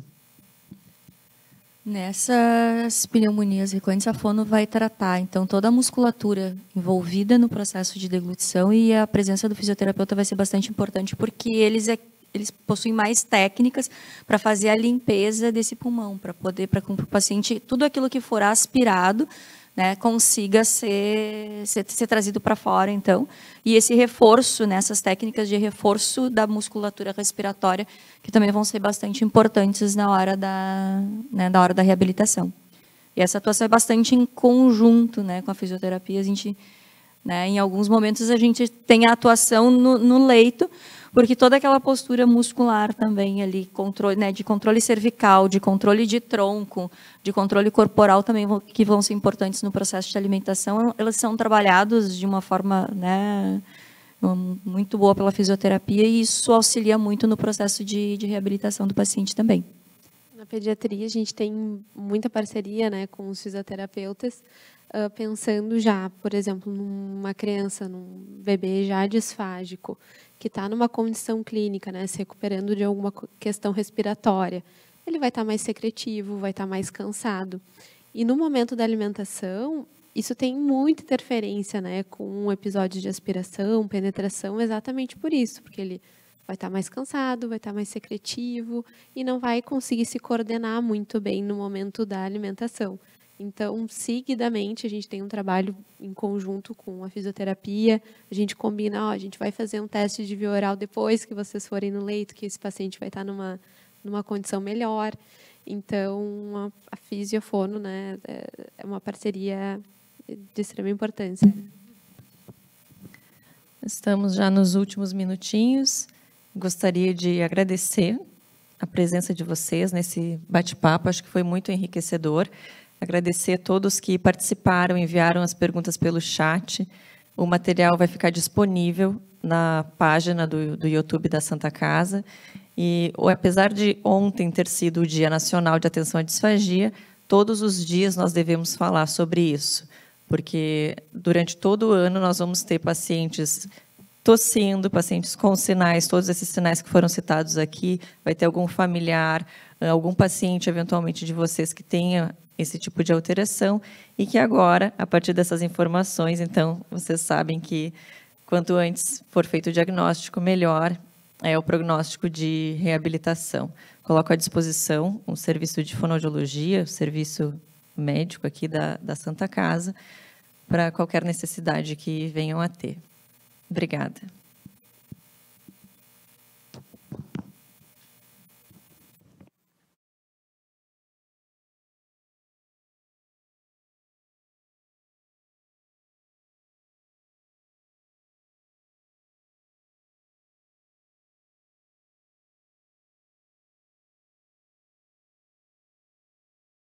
Nessas pneumonias recorrentes, a fono vai tratar, então, toda a musculatura envolvida no processo de deglutição, e a presença do fisioterapeuta vai ser bastante importante, porque eles possuem mais técnicas para fazer a limpeza desse pulmão, para que o paciente, tudo aquilo que for aspirado, né, consiga ser trazido para fora, então. E esse reforço, né, essas técnicas de reforço da musculatura respiratória, que também vão ser bastante importantes na hora da reabilitação. E essa atuação é bastante em conjunto, né, com a fisioterapia. A gente, né, em alguns momentos a gente tem a atuação no leito, porque toda aquela postura muscular também ali, de controle cervical, de controle de tronco, de controle corporal também, que vão ser importantes no processo de alimentação, elas são trabalhados de uma forma, né, muito boa pela fisioterapia, e isso auxilia muito no processo de reabilitação do paciente também. Na pediatria, a gente tem muita parceria, né, com os fisioterapeutas, pensando já, por exemplo, numa criança, num bebê já disfágico, que está numa condição clínica, né, se recuperando de alguma questão respiratória. Ele vai estar mais secretivo, vai estar mais cansado. E no momento da alimentação, isso tem muita interferência, né, com um episódio de aspiração, penetração, exatamente por isso, porque ele vai estar mais cansado, vai estar mais secretivo e não vai conseguir se coordenar muito bem no momento da alimentação. Então, seguidamente, a gente tem um trabalho em conjunto com a fisioterapia, a gente combina, a gente vai fazer um teste de via oral depois que vocês forem no leito, que esse paciente vai estar numa condição melhor. Então, a fisio e a fono, né, é uma parceria de extrema importância. Estamos já nos últimos minutinhos. Gostaria de agradecer a presença de vocês nesse bate-papo, acho que foi muito enriquecedor. Agradecer a todos que participaram, enviaram as perguntas pelo chat. O material vai ficar disponível na página do YouTube da Santa Casa. E, apesar de ontem ter sido o Dia Nacional de Atenção à Disfagia, todos os dias nós devemos falar sobre isso, porque durante todo o ano nós vamos ter pacientes tossindo, pacientes com sinais, todos esses sinais que foram citados aqui, vai ter algum familiar, algum paciente, eventualmente, de vocês que tenha esse tipo de alteração e que agora, a partir dessas informações, então, vocês sabem que quanto antes for feito o diagnóstico, melhor é o prognóstico de reabilitação. Coloco à disposição um serviço de fonoaudiologia, o serviço médico aqui da Santa Casa, para qualquer necessidade que venham a ter. Obrigada.